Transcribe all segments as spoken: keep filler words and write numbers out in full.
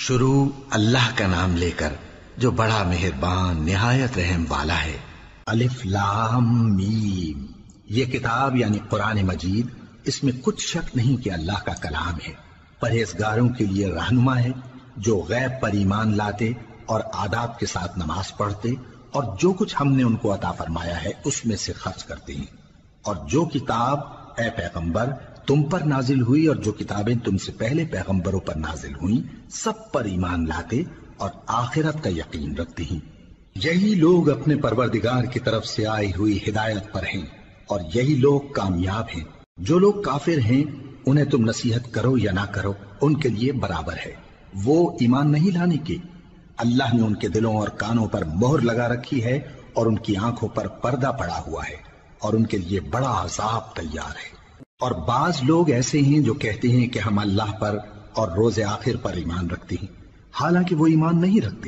شروع اللہ کا نام لے کر جو بڑا مہربان نہایت رحم والا ہے۔ الف لام میم، یہ کتاب یعنی قرآن مجید، اس میں کچھ شک نہیں کہ اللہ کا کلام ہے، پرہیزگاروں کے لیے رہنما ہے جو غیب پر ایمان لاتے اور آداب کے ساتھ نماز پڑھتے اور جو کچھ ہم نے ان کو عطا فرمایا ہے اس میں سے خرچ کرتے ہیں، اور جو کتاب اے پیغمبر تم پر نازل ہوئی اور جو کتابیں تم سے پہلے پیغمبروں پر نازل ہوئیں سب پر ایمان لاتے اور آخرت کا یقین رکھتے ہیں۔ یہی لوگ اپنے پروردگار کی طرف سے آئی ہوئی ہدایت پر ہیں اور یہی لوگ کامیاب ہیں۔ جو لوگ کافر ہیں انہیں تم نصیحت کرو یا نہ کرو ان کے لیے برابر ہے، وہ ایمان نہیں لانے کے۔ اللہ نے ان کے دلوں اور کانوں پر مہر لگا رکھی ہے اور ان کی آنکھوں پر پردہ پڑا ہوا ہے اور ان کے لیے بڑا عذاب تیار ہے۔ اور بعض لوگ ایسے ہیں جو کہتے ہیں کہ ہم اللہ پر اور روز آخر پر ایمان رکھتے ہیں، حالانکہ وہ ایمان نہیں رکھتے۔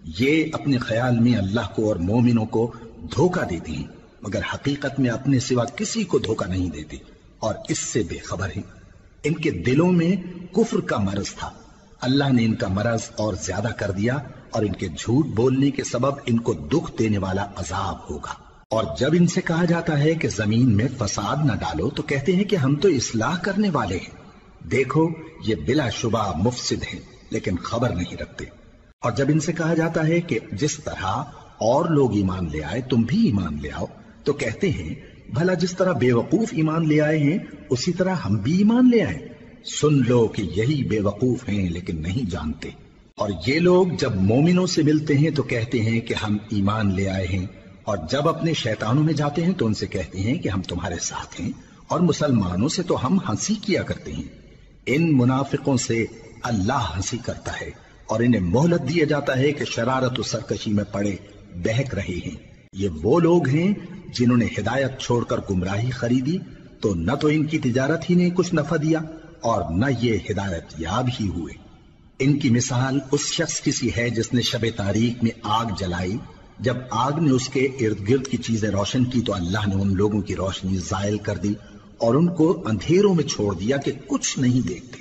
یہ اپنے خیال میں اللہ کو اور مومنوں کو دھوکہ دیتے ہیں، مگر حقیقت میں اپنے سوا کسی کو دھوکہ نہیں دیتے اور اس سے بے خبر ہیں۔ ان کے دلوں میں کفر کا مرض تھا، اللہ نے ان کا مرض اور زیادہ کر دیا اور ان کے جھوٹ بولنے کے سبب ان کو دکھ دینے والا عذاب ہوگا۔ اور جب ان سے کہا جاتا ہے کہ زمین میں فساد نہ ڈالو تو کہتے ہیں کہ ہم تو اصلاح کرنے والے ہیں۔ دیکھو یہ بلا شبہ مفسد ہیں لیکن خبر نہیں رکھتے۔ اور جب ان سے کہا جاتا ہے کہ جس طرح اور لوگ ایمان لے آئے تم بھی ایمان لے آؤ تو کہتے ہیں بھلا جس طرح بے وقوف ایمان لے آئے ہیں اسی طرح ہم بھی ایمان لے آئے۔ سن لو کہ یہی بے وقوف ہیں لیکن نہیں جانتے۔ اور یہ لوگ جب مومنوں سے ملتے ہیں تو کہتے ہیں کہ ہم ایمان لے آئے ہیں، اور جب اپنے شیطانوں میں جاتے ہیں تو ان سے کہتے ہیں کہ ہم تمہارے ساتھ ہیں، اور مسلمانوں سے تو ہم ہنسی کیا کرتے ہیں۔ ان منافقوں سے اللہ ہنسی کرتا ہے اور انہیں مہلت دیا جاتا ہے کہ شرارت و سرکشی میں پڑے بہک رہے ہیں۔ یہ وہ لوگ ہیں جنہوں نے ہدایت چھوڑ کر گمراہی خریدی تو نہ تو ان کی تجارت ہی نے کچھ نفع دیا اور نہ یہ ہدایت یاب ہی ہوئے۔ ان کی مثال اس شخص کی سی ہے جس نے شب تاریک میں آگ جلائی، جب آگ نے اس کے ارد گرد کی چیزیں روشن کی تو اللہ نے ان لوگوں کی روشنی زائل کر دی اور ان کو اندھیروں میں چھوڑ دیا کہ کچھ نہیں دیکھتے۔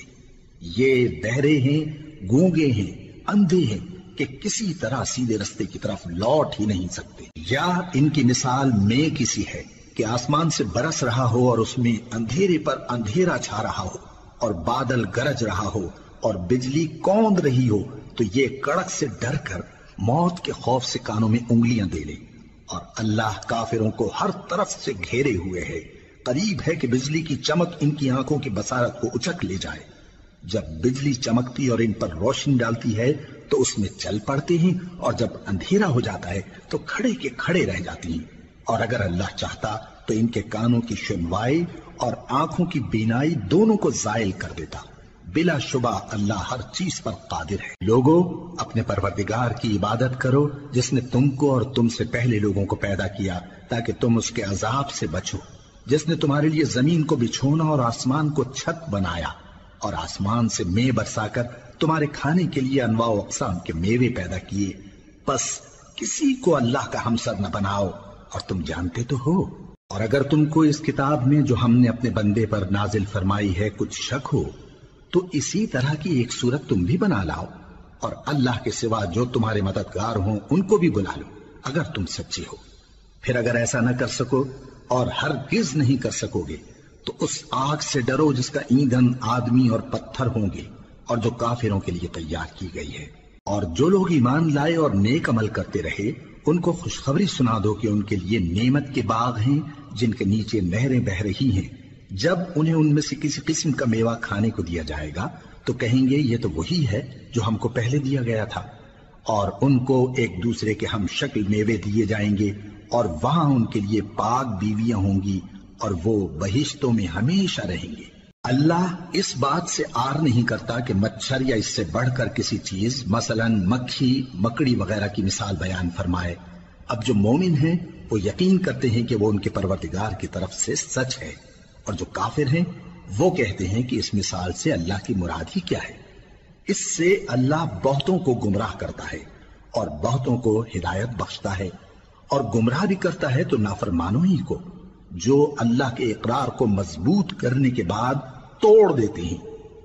یہ بہرے ہیں، گونگے ہیں، اندھے ہیں کہ کسی طرح سیدھے رستے کی طرف لوٹ ہی نہیں سکتے۔ یا ان کی مثال میں کسی ہے کہ آسمان سے برس رہا ہو اور اس میں اندھیرے پر اندھیرا چھا رہا ہو اور بادل گرج رہا ہو اور بجلی کوند رہی ہو تو یہ کڑک سے ڈر کر موت کے خوف سے کانوں میں انگلیاں دے لے۔ اور اللہ کافروں کو ہر طرف سے گھیرے ہوئے ہے، قریب ہے کہ بجلی کی چمک ان کی آنکھوں کی بصارت کو اچک لے جائے۔ جب بجلی چمکتی اور ان پر روشنی ڈالتی ہے تو اس میں چل پڑتے ہیں، اور جب اندھیرا ہو جاتا ہے تو کھڑے کے کھڑے رہ جاتی ہیں۔ اور اگر اللہ چاہتا تو ان کے کانوں کی سنوائی اور آنکھوں کی بینائی دونوں کو زائل کر دیتا۔ بلا شبہ اللہ ہر چیز پر قادر ہے۔ لوگوں اپنے پروردگار کی عبادت کرو جس نے تم کو اور تم سے پہلے لوگوں کو پیدا کیا تاکہ تم اس کے عذاب سے بچو، جس نے تمہارے لیے زمین کو بچھونا اور آسمان کو چھت بنایا اور آسمان سے مے برسا کر تمہارے کھانے کے لیے انواع و اقسام کے میوے پیدا کیے۔ بس کسی کو اللہ کا ہمسر نہ بناؤ اور تم جانتے تو ہو۔ اور اگر تم کو اس کتاب میں جو ہم نے اپنے بندے پر نازل فرمائی ہے کچھ شک ہو تو اسی طرح کی ایک صورت تم بھی بنا لاؤ اور اللہ کے سوا جو تمہارے مددگار ہوں ان کو بھی بلا لو اگر تم سچے ہو۔ پھر اگر ایسا نہ کر سکو اور ہرگز نہیں کر سکو گے تو اس آگ سے ڈرو جس کا ایندھن آدمی اور پتھر ہوں گے اور جو کافروں کے لیے تیار کی گئی ہے۔ اور جو لوگ ایمان لائے اور نیک عمل کرتے رہے ان کو خوشخبری سنا دو کہ ان کے لیے نعمت کے باغ ہیں جن کے نیچے نہریں بہ رہی ہیں۔ جب انہیں ان میں سے کسی قسم کا میوہ کھانے کو دیا جائے گا تو کہیں گے یہ تو وہی ہے جو ہم کو پہلے دیا گیا تھا، اور ان کو ایک دوسرے کے ہم شکل میوے دیے جائیں گے اور وہاں ان کے لیے پاک بیویاں ہوں گی اور وہ بہشتوں میں ہمیشہ رہیں گے۔ اللہ اس بات سے آر نہیں کرتا کہ مچھر یا اس سے بڑھ کر کسی چیز مثلا مکھی مکڑی وغیرہ کی مثال بیان فرمائے۔ اب جو مومن ہیں وہ یقین کرتے ہیں کہ وہ ان کے پروردگار کی طرف سے سچ ہے، اور جو کافر ہیں وہ کہتے ہیں کہ اس مثال سے اللہ کی مراد ہی کیا ہے۔ اس سے اللہ بہتوں کو گمراہ کرتا ہے اور بہتوں کو ہدایت بخشتا ہے، اور گمراہ بھی کرتا ہے تو نافرمانوں ہی کو، جو اللہ کے اقرار کو مضبوط کرنے کے بعد توڑ دیتے ہیں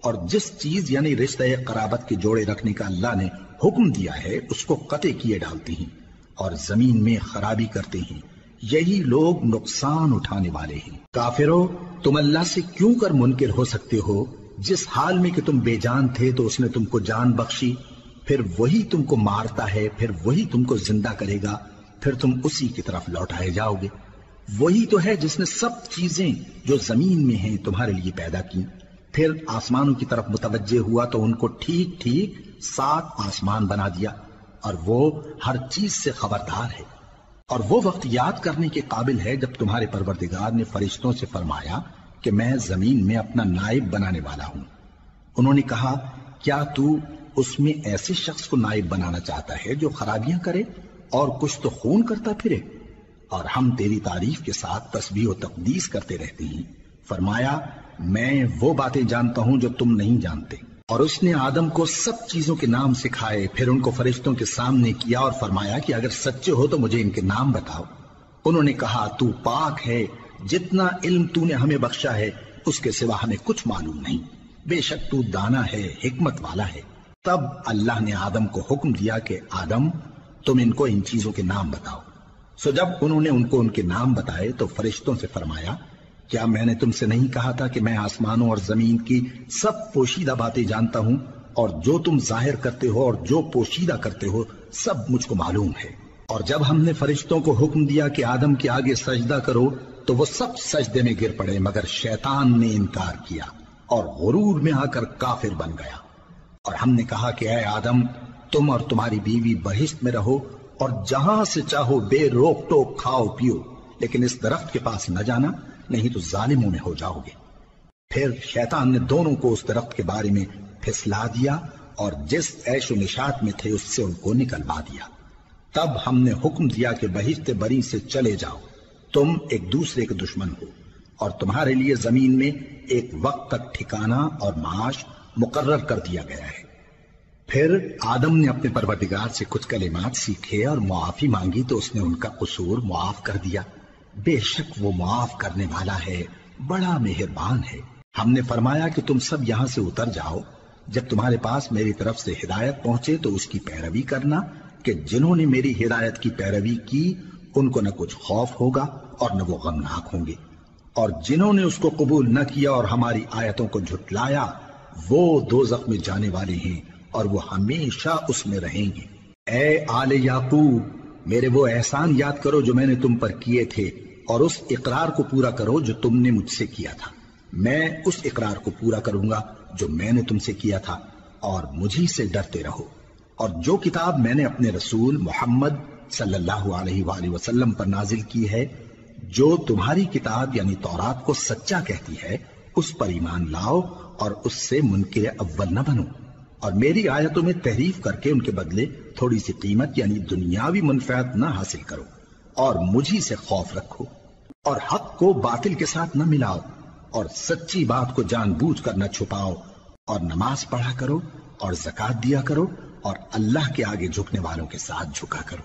اور جس چیز یعنی رشتہ قرابت کے جوڑے رکھنے کا اللہ نے حکم دیا ہے اس کو قطع کیے ڈالتے ہیں اور زمین میں خرابی کرتے ہیں، یہی لوگ نقصان اٹھانے والے ہیں۔ کافرو، تم اللہ سے کیوں کر منکر ہو سکتے ہو؟ جس حال میں کہ تم بے جان تھے تو اس نے تم کو جان بخشی، پھر وہی تم کو مارتا ہے، پھر وہی تم کو زندہ کرے گا، پھر تم اسی کی طرف لوٹائے جاؤ گے۔ وہی تو ہے جس نے سب چیزیں جو زمین میں ہیں تمہارے لیے پیدا کی، پھر آسمانوں کی طرف متوجہ ہوا تو ان کو ٹھیک ٹھیک سات آسمان بنا دیا، اور وہ ہر چیز سے خبردار ہے۔ اور وہ وقت یاد کرنے کے قابل ہے جب تمہارے پروردگار نے فرشتوں سے فرمایا کہ میں زمین میں اپنا نائب بنانے والا ہوں۔ انہوں نے کہا، کیا تو اس میں ایسے شخص کو نائب بنانا چاہتا ہے جو خرابیاں کرے اور کچھ تو خون کرتا پھرے؟ اور ہم تیری تعریف کے ساتھ تسبیح و تقدیس کرتے رہتے ہیں۔ فرمایا، میں وہ باتیں جانتا ہوں جو تم نہیں جانتے۔ اور اس نے آدم کو سب چیزوں کے نام سکھائے، پھر ان کو فرشتوں کے سامنے کیا اور فرمایا کہ اگر سچے ہو تو مجھے ان کے نام بتاؤ۔ انہوں نے کہا، تو پاک ہے، جتنا علم تو نے ہمیں بخشا ہے اس کے سوا ہمیں کچھ معلوم نہیں، بے شک تو دانا ہے، حکمت والا ہے۔ تب اللہ نے آدم کو حکم دیا کہ آدم، تم ان کو ان چیزوں کے نام بتاؤ۔ سو جب انہوں نے ان کو ان کے نام بتائے تو فرشتوں سے فرمایا، کیا میں نے تم سے نہیں کہا تھا کہ میں آسمانوں اور زمین کی سب پوشیدہ باتیں جانتا ہوں، اور جو تم ظاہر کرتے ہو اور جو پوشیدہ کرتے ہو سب مجھ کو معلوم ہے۔ اور جب ہم نے فرشتوں کو حکم دیا کہ آدم کے آگے سجدہ کرو تو وہ سب سجدے میں گر پڑے، مگر شیطان نے انکار کیا اور غرور میں آ کر کافر بن گیا۔ اور ہم نے کہا کہ اے آدم، تم اور تمہاری بیوی بہشت میں رہو اور جہاں سے چاہو بے روک ٹوک کھاؤ پیو، لیکن اس درخت کے پاس نہ جانا، نہیں تو ظالموں میں ہو جاؤ گے۔ پھر شیطان نے دونوں کو اس درخت کے بارے میں پھسلا دیا اور جس عیش و نشاط میں تھے اس سے ان کو نکلوا دیا۔ تب ہم نے حکم دیا کہ بہشت بری سے چلے جاؤ، تم ایک دوسرے کے دشمن ہو، اور تمہارے لیے زمین میں ایک وقت تک ٹھکانہ اور معاش مقرر کر دیا گیا ہے۔ پھر آدم نے اپنے پروردگار سے کچھ کلمات سیکھے اور معافی مانگی تو اس نے ان کا قصور معاف کر دیا۔ بے شک وہ معاف کرنے والا ہے، بڑا مہربان ہے۔ ہم نے فرمایا کہ تم سب یہاں سے اتر جاؤ، جب تمہارے پاس میری طرف سے ہدایت پہنچے تو اس کی پیروی کرنا، کہ جنہوں نے میری ہدایت کی پیروی کی ان کو نہ کچھ خوف ہوگا اور نہ وہ غمناک ہوں گے، اور جنہوں نے اس کو قبول نہ کیا اور ہماری آیتوں کو جھٹلایا وہ دوزخ میں جانے والے ہیں اور وہ ہمیشہ اس میں رہیں گے۔ اے آل یعقوب، میرے وہ احسان یاد کرو جو میں نے تم پر کیے تھے، اور اس اقرار کو پورا کرو جو تم نے مجھ سے کیا تھا۔ میں اس اقرار کو پورا کروں گا جو میں نے تم سے کیا تھا، اور مجھی سے ڈرتے رہو۔ اور جو کتاب میں نے اپنے رسول محمد صلی اللہ علیہ وآلہ وسلم پر نازل کی ہے، جو تمہاری کتاب یعنی تورات کو سچا کہتی ہے، اس پر ایمان لاؤ اور اس سے منکر اول نہ بنو، اور میری آیتوں میں تحریف کر کے ان کے بدلے تھوڑی سی قیمت یعنی دنیاوی منفعت نہ حاصل کرو، اور مجھی سے خوف رکھو، اور حق کو باطل کے ساتھ نہ ملاؤ، اور سچی بات کو جان بوجھ کر نہ چھپاؤ، اور نماز پڑھا کرو اور زکوٰۃ دیا کرو، اور اللہ کے آگے جھکنے والوں کے ساتھ جھکا کرو۔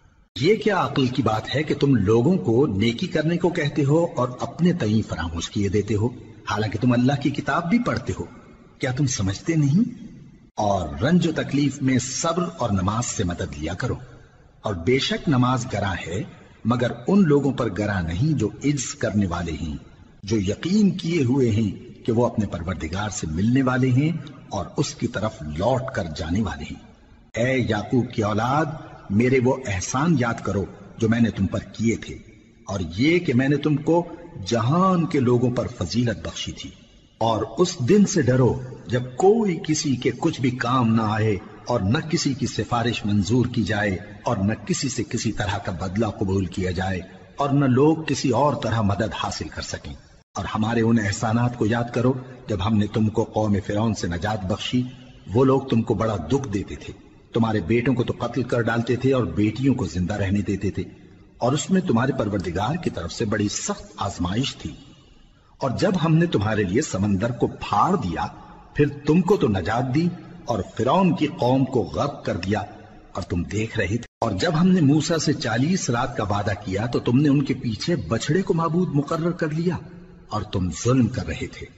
یہ کیا عقل کی بات ہے کہ تم لوگوں کو نیکی کرنے کو کہتے ہو اور اپنے تئیں فراموش کیے دیتے ہو، حالانکہ تم اللہ کی کتاب بھی پڑھتے ہو؟ کیا تم سمجھتے نہیں؟ اور رنج و تکلیف میں صبر اور نماز سے مدد لیا کرو، اور بے شک نماز گراں ہے مگر ان لوگوں پر گراں نہیں جو عجز کرنے والے ہیں، جو یقین کیے ہوئے ہیں کہ وہ اپنے پروردگار سے ملنے والے ہیں اور اس کی طرف لوٹ کر جانے والے ہیں۔ اے یعقوب کی اولاد، میرے وہ احسان یاد کرو جو میں نے تم پر کیے تھے، اور یہ کہ میں نے تم کو جہان کے لوگوں پر فضیلت بخشی تھی۔ اور اس دن سے ڈرو جب کوئی کسی کے کچھ بھی کام نہ آئے، اور نہ کسی کی سفارش منظور کی جائے، اور نہ کسی سے کسی طرح کا بدلہ قبول کیا جائے، اور نہ لوگ کسی اور طرح مدد حاصل کر سکیں۔ اور ہمارے ان احسانات کو یاد کرو جب ہم نے تم کو قوم فرعون سے نجات بخشی۔ وہ لوگ تم کو بڑا دکھ دیتے تھے، تمہارے بیٹوں کو تو قتل کر ڈالتے تھے اور بیٹیوں کو زندہ رہنے دیتے تھے، اور اس میں تمہارے پروردگار کی طرف سے بڑی سخت آزمائش تھی۔ اور جب ہم نے تمہارے لیے سمندر کو پھاڑ دیا، پھر تم کو تو نجات دی اور فرعون کی قوم کو غرق کر دیا، اور تم دیکھ رہے تھے۔ اور جب ہم نے موسیٰ سے چالیس رات کا وعدہ کیا تو تم نے ان کے پیچھے بچڑے کو معبود مقرر کر لیا، اور تم ظلم کر رہے تھے۔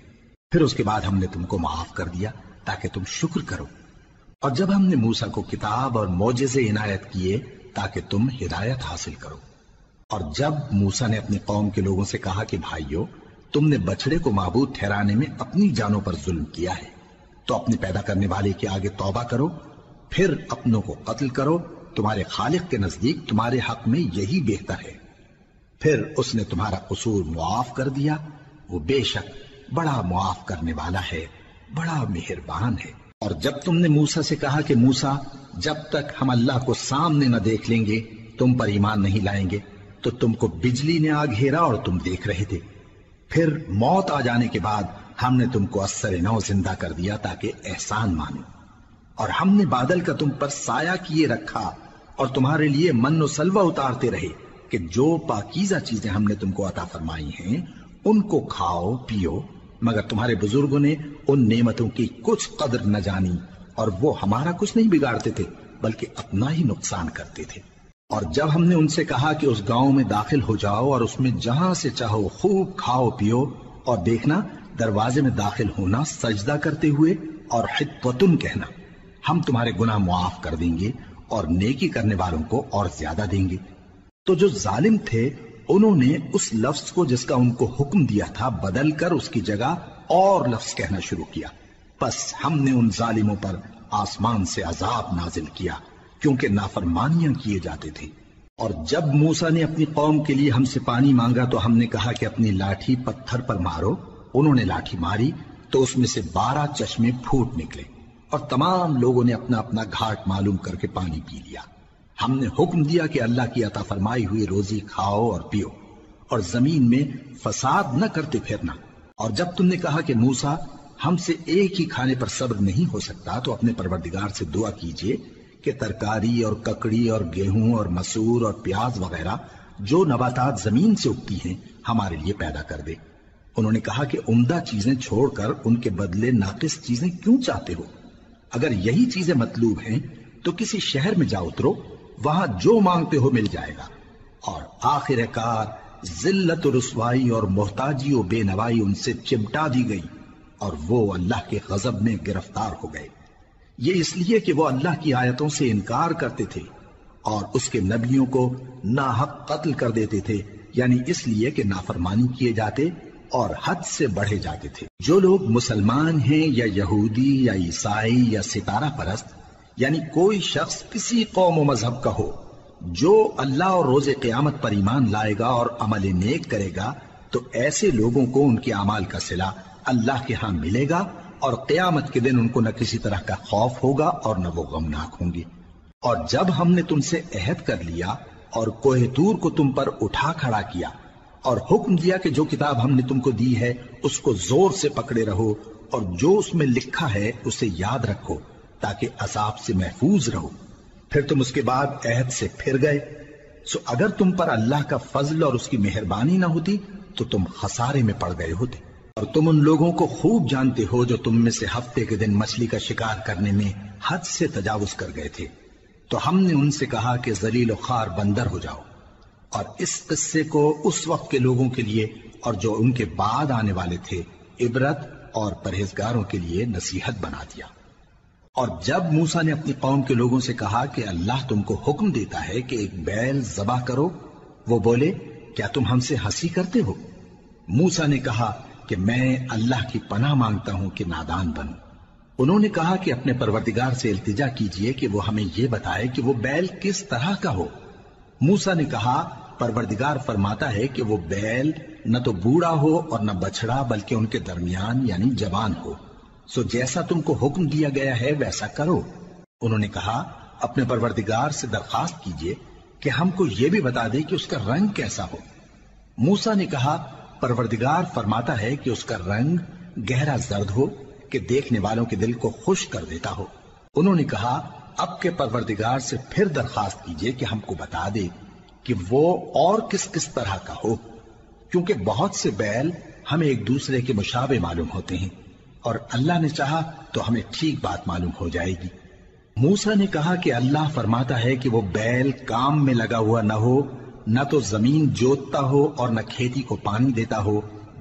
پھر اس کے بعد ہم نے تم کو معاف کر دیا تاکہ تم شکر کرو، اور جب ہم نے موسیٰ کو کتاب اور معجزے عنایت کیے تاکہ تم ہدایت حاصل کرو، اور جب موسیٰ نے اپنی قوم کے لوگوں سے کہا کہ بھائیو، تم نے بچڑے کو معبود ٹھہرانے میں اپنی جانوں پر ظلم کیا ہے، تو اپنے پیدا کرنے والے کے آگے توبہ کرو، پھر اپنوں کو قتل کرو، تمہارے خالق کے نزدیک تمہارے حق میں یہی بہتر ہے۔ پھر اس نے تمہارا قصور معاف کر دیا، وہ بے شک بڑا معاف کرنے والا ہے، بڑا مہربان ہے۔ اور جب تم نے موسیٰ سے کہا کہ موسیٰ، جب تک ہم اللہ کو سامنے نہ دیکھ لیں گے تم پر ایمان نہیں لائیں گے، تو تم کو بجلی نے آ گھیرا اور تم دیکھ رہے تھے، پھر موت آ جانے کے بعد ہم نے تم کو اثر نو زندہ کر دیا تاکہ احسان مانو، اور ہم نے بادل کا تم پر سایہ کیے رکھا اور تمہارے لیے من و سلوہ اتارتے رہے کہ جو پاکیزہ چیزیں ہم نے تم کو عطا فرمائی ہیں ان کو کھاؤ پیو، مگر تمہارے بزرگوں نے ان نعمتوں کی کچھ قدر نہ جانی، اور وہ ہمارا کچھ نہیں بگاڑتے تھے بلکہ اپنا ہی نقصان کرتے تھے۔ اور جب ہم نے ان سے کہا کہ اس گاؤں میں داخل ہو جاؤ اور اس میں جہاں سے چاہو خوب کھاؤ پیو، اور دیکھنا دروازے میں داخل ہونا سجدہ کرتے ہوئے اور حطوتن کہنا، ہم تمہارے گناہ معاف کر دیں گے اور نیکی کرنے والوں کو اور زیادہ دیں گے۔ تو جو ظالم تھے انہوں نے اس لفظ کو جس کا ان کو حکم دیا تھا بدل کر اس کی جگہ اور لفظ کہنا شروع کیا، پس ہم نے ان ظالموں پر آسمان سے عذاب نازل کیا کیونکہ نافرمانیاں کیے جاتے تھے۔ اور جب موسیٰ نے اپنی قوم کے لیے ہم سے پانی مانگا تو ہم نے کہا کہ اپنی لاٹھی پتھر پر مارو، انہوں نے لاٹھی ماری تو اس میں سے بارہ چشمے پھوٹ نکلے، اور تمام لوگوں نے اپنا اپنا گھاٹ معلوم کر کے پانی پی لیا۔ ہم نے حکم دیا کہ اللہ کی عطا فرمائی ہوئی روزی کھاؤ اور پیو، اور زمین میں فساد نہ کرتے پھرنا۔ اور جب تم نے کہا کہ موسیٰ، ہم سے ایک ہی کھانے پر صبر نہیں ہو سکتا، تو اپنے پروردگار سے دعا کیجئے کہ ترکاری اور ککڑی اور گیہوں اور مسور اور پیاز وغیرہ جو نباتات زمین سے اگتی ہیں ہمارے لیے پیدا کر دے۔ انہوں نے کہا کہ عمدہ چیزیں چھوڑ کر ان کے بدلے ناقص چیزیں کیوں چاہتے ہو؟ اگر یہی چیزیں مطلوب ہیں تو کسی شہر میں جا اترو، وہاں جو مانگتے ہو مل جائے گا۔ اور آخر کار ذلت و رسوائی اور محتاجی و بے نوائی ان سے چمٹا دی گئی، اور وہ اللہ کے غضب میں گرفتار ہو گئے، یہ اس لیے کہ وہ اللہ کی آیتوں سے انکار کرتے تھے اور اس کے نبیوں کو ناحق قتل کر دیتے تھے، یعنی اس لیے کہ نافرمانی کیے جاتے اور حد سے بڑھے جاتے تھے۔ جو لوگ مسلمان ہیں یا یہودی یا عیسائی یا ستارہ پرست، یعنی کوئی شخص کسی قوم و مذہب کا ہو، جو اللہ اور روز قیامت پر ایمان لائے گا اور عمل نیک کرے گا، تو ایسے لوگوں کو ان کے اعمال کا صلہ اللہ کے ہاں ملے گا، اور قیامت کے دن ان کو نہ کسی طرح کا خوف ہوگا اور نہ وہ غمناک ہوں گے۔ اور جب ہم نے تم سے عہد کر لیا اور کوہ طور کو تم پر اٹھا کھڑا کیا اور حکم دیا کہ جو کتاب ہم نے تم کو دی ہے اس کو زور سے پکڑے رہو، اور جو اس میں لکھا ہے اسے یاد رکھو تاکہ عذاب سے محفوظ رہو، پھر تم اس کے بعد عہد سے پھر گئے، سو اگر تم پر اللہ کا فضل اور اس کی مہربانی نہ ہوتی تو تم خسارے میں پڑ گئے ہوتے۔ اور تم ان لوگوں کو خوب جانتے ہو جو تم میں سے ہفتے کے دن مچھلی کا شکار کرنے میں حد سے تجاوز کر گئے تھے، تو ہم نے ان سے کہا کہ ذلیل و خوار بندر ہو جاؤ، اور اس قصے کو اس وقت کے لوگوں کے لیے اور جو ان کے بعد آنے والے تھے عبرت اور پرہیزگاروں کے لیے نصیحت بنا دیا۔ اور جب موسیٰ نے اپنی قوم کے لوگوں سے کہا کہ اللہ تم کو حکم دیتا ہے کہ ایک بیل ذبح کرو، وہ بولے کیا تم ہم سے ہنسی کرتے ہو؟ موسیٰ نے کہا کہ میں اللہ کی پناہ مانگتا ہوں کہ نادان بنوں۔ انہوں نے کہا کہ اپنے پروردگار سے التجا کیجئے کہ وہ ہمیں یہ بتائے کہ وہ بیل کس طرح کا ہو۔ موسیٰ نے کہا پروردگار فرماتا ہے کہ وہ بیل نہ تو بوڑھا ہو اور نہ بچڑا بلکہ ان کے درمیان یعنی جوان ہو، سو جیسا تم کو حکم دیا گیا ہے ویسا کرو۔ انہوں نے کہا اپنے پروردگار سے درخواست کیجئے کہ ہم کو یہ بھی بتا دے کہ اس کا رنگ کیسا ہو۔ موسیٰ نے کہا پروردگار فرماتا ہے کہ اس کا رنگ گہرا زرد ہو کہ دیکھنے والوں کے دل کو خوش کر دیتا ہو۔ انہوں نے کہا اب کے پروردگار سے پھر درخواست کیجئے کہ ہم کو بتا دے کہ وہ اور کس کس طرح کا ہو، کیونکہ بہت سے بیل ہمیں ایک دوسرے کے مشابہ معلوم ہوتے ہیں، اور اللہ نے چاہا تو ہمیں ٹھیک بات معلوم ہو جائے گی۔ موسیٰ نے کہا کہ اللہ فرماتا ہے کہ وہ بیل کام میں لگا ہوا نہ ہو، نہ تو زمین جوتتا ہو اور نہ کھیتی کو پانی دیتا ہو،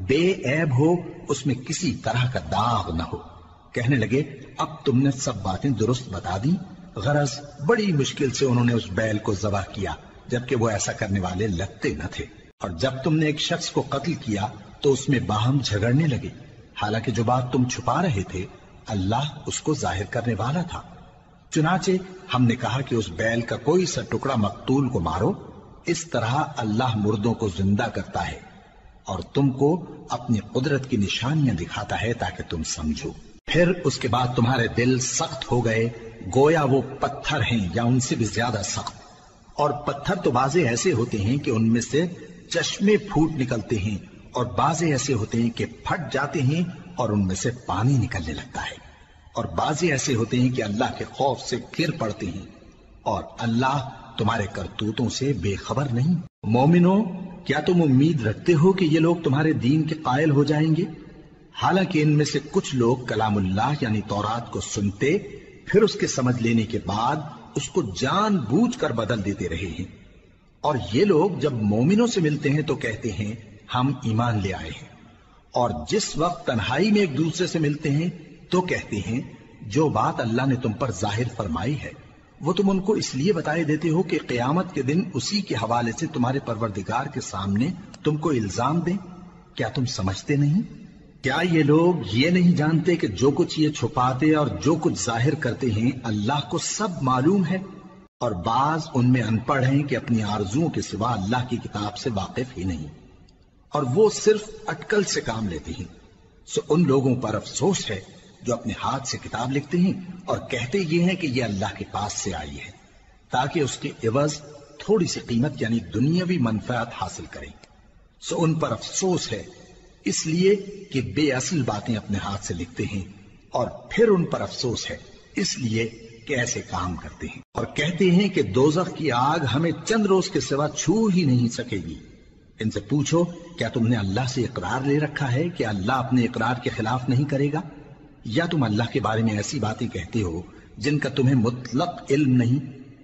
بے عیب ہو، اس میں کسی طرح کا داغ نہ ہو۔ کہنے لگے اب تم نے سب باتیں درست بتا دی۔ غرض بڑی مشکل سے انہوں نے اس بیل کو ذبح کیا، جبکہ وہ ایسا کرنے والے لگتے نہ تھے۔ اور جب تم نے ایک شخص کو قتل کیا تو اس میں باہم جھگڑنے لگے، حالانکہ جو بات تم چھپا رہے تھے اللہ اس کو ظاہر کرنے والا تھا۔ چنانچہ ہم نے کہا کہ اس بیل کا کوئی سا ٹکڑا مقتول کو مارو، اس طرح اللہ مردوں کو زندہ کرتا ہے اور تم کو اپنی قدرت کی نشانیاں دکھاتا ہے تاکہ تم سمجھو۔ پھر اس کے بعد تمہارے دل سخت ہو گئے، گویا وہ پتھر ہیں یا ان سے بھی زیادہ سخت۔ اور پتھر تو بعضے ایسے ہوتے ہیں کہ ان میں سے چشمے پھوٹ نکلتے ہیں، اور بعضے ایسے ہوتے ہیں کہ پھٹ جاتے ہیں اور ان میں سے پانی نکلنے لگتا ہے، اور بعضے ایسے ہوتے ہیں کہ اللہ کے خوف سے گر پڑتے ہیں، اور اللہ تمہارے کرتوتوں سے بے خبر نہیں۔ مومنو، کیا تم امید رکھتے ہو کہ یہ لوگ تمہارے دین کے قائل ہو جائیں گے؟ حالانکہ ان میں سے کچھ لوگ کلام اللہ یعنی تورات کو سنتے، پھر اس کے سمجھ لینے کے بعد اس کو جان بوجھ کر بدل دیتے رہے ہیں۔ اور یہ لوگ جب مومنوں سے ملتے ہیں تو کہتے ہیں ہم ایمان لے آئے ہیں، اور جس وقت تنہائی میں ایک دوسرے سے ملتے ہیں تو کہتے ہیں جو بات اللہ نے تم پر ظاہر فرمائی ہے وہ تم ان کو اس لیے بتائے دیتے ہو کہ قیامت کے دن اسی کے حوالے سے تمہارے پروردگار کے سامنے تم کو الزام دیں۔ کیا تم سمجھتے نہیں؟ کیا یہ لوگ یہ نہیں جانتے کہ جو کچھ یہ چھپاتے اور جو کچھ ظاہر کرتے ہیں اللہ کو سب معلوم ہے؟ اور بعض ان میں ان پڑھ ہیں کہ اپنی آرزوؤں کے سوا اللہ کی کتاب سے واقف ہی نہیں، اور وہ صرف اٹکل سے کام لیتے ہیں۔ سو ان لوگوں پر افسوس ہے جو اپنے ہاتھ سے کتاب لکھتے ہیں اور کہتے یہ ہیں کہ یہ اللہ کے پاس سے آئی ہے، تاکہ اس کے عوض تھوڑی سی قیمت یعنی دنیاوی منفعت حاصل کریں۔ سو ان پر افسوس ہے اس لیے کہ بے اصل باتیں اپنے ہاتھ سے لکھتے ہیں، اور پھر ان پر افسوس ہے اس لیے کہ ایسے کام کرتے ہیں، اور کہتے ہیں کہ دوزخ کی آگ ہمیں چند روز کے سوا چھو ہی نہیں سکے گی۔ ان سے پوچھو کیا تم نے اللہ سے اقرار لے رکھا ہے کہ اللہ اپنے اقرار کے خلاف نہیں کرے گا؟ یا تم اللہ کے بارے میں ایسی باتیں کہتے ہو جن کا تمہیں مطلق علم نہیں؟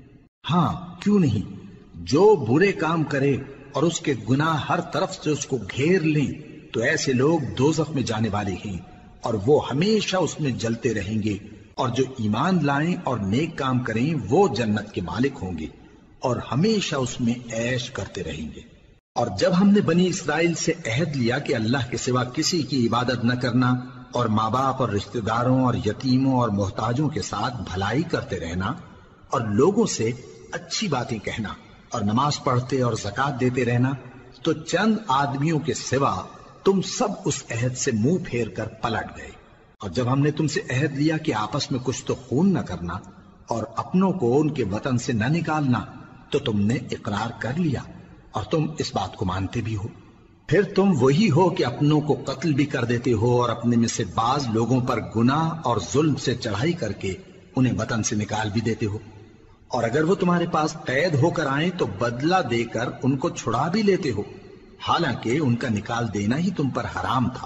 ہاں کیوں نہیں، جو برے کام کرے اور اس کے گناہ ہر طرف سے اس کو گھیر لیں تو ایسے لوگ دوزخ میں جانے والے ہیں، اور وہ ہمیشہ اس میں جلتے رہیں گے، اور جو ایمان لائیں اور نیک کام کریں وہ جنت کے مالک ہوں گے اور ہمیشہ اس میں عیش کرتے رہیں گے۔ اور جب ہم نے بنی اسرائیل سے عہد لیا کہ اللہ کے سوا کسی کی عبادت نہ کرنا، اور ماں باپ اور رشتہ داروں اور یتیموں اور محتاجوں کے ساتھ بھلائی کرتے رہنا، اور لوگوں سے اچھی باتیں کہنا، اور نماز پڑھتے اور زکوٰۃ دیتے رہنا، تو چند آدمیوں کے سوا تم سب اس عہد سے منہ پھیر کر پلٹ گئے۔ اور جب ہم نے تم سے عہد لیا کہ آپس میں کچھ تو خون نہ کرنا اور اپنوں کو ان کے وطن سے نہ نکالنا، تو تم نے اقرار کر لیا اور تم اس بات کو مانتے بھی ہو۔ پھر تم وہی ہو کہ اپنوں کو قتل بھی کر دیتے ہو، اور اپنے میں سے بعض لوگوں پر گناہ اور ظلم سے چڑھائی کر کے انہیں وطن سے نکال بھی دیتے ہو، اور اگر وہ تمہارے پاس قید ہو کر آئیں تو بدلہ دے کر ان کو چھڑا بھی لیتے ہو، حالانکہ ان کا نکال دینا ہی تم پر حرام تھا۔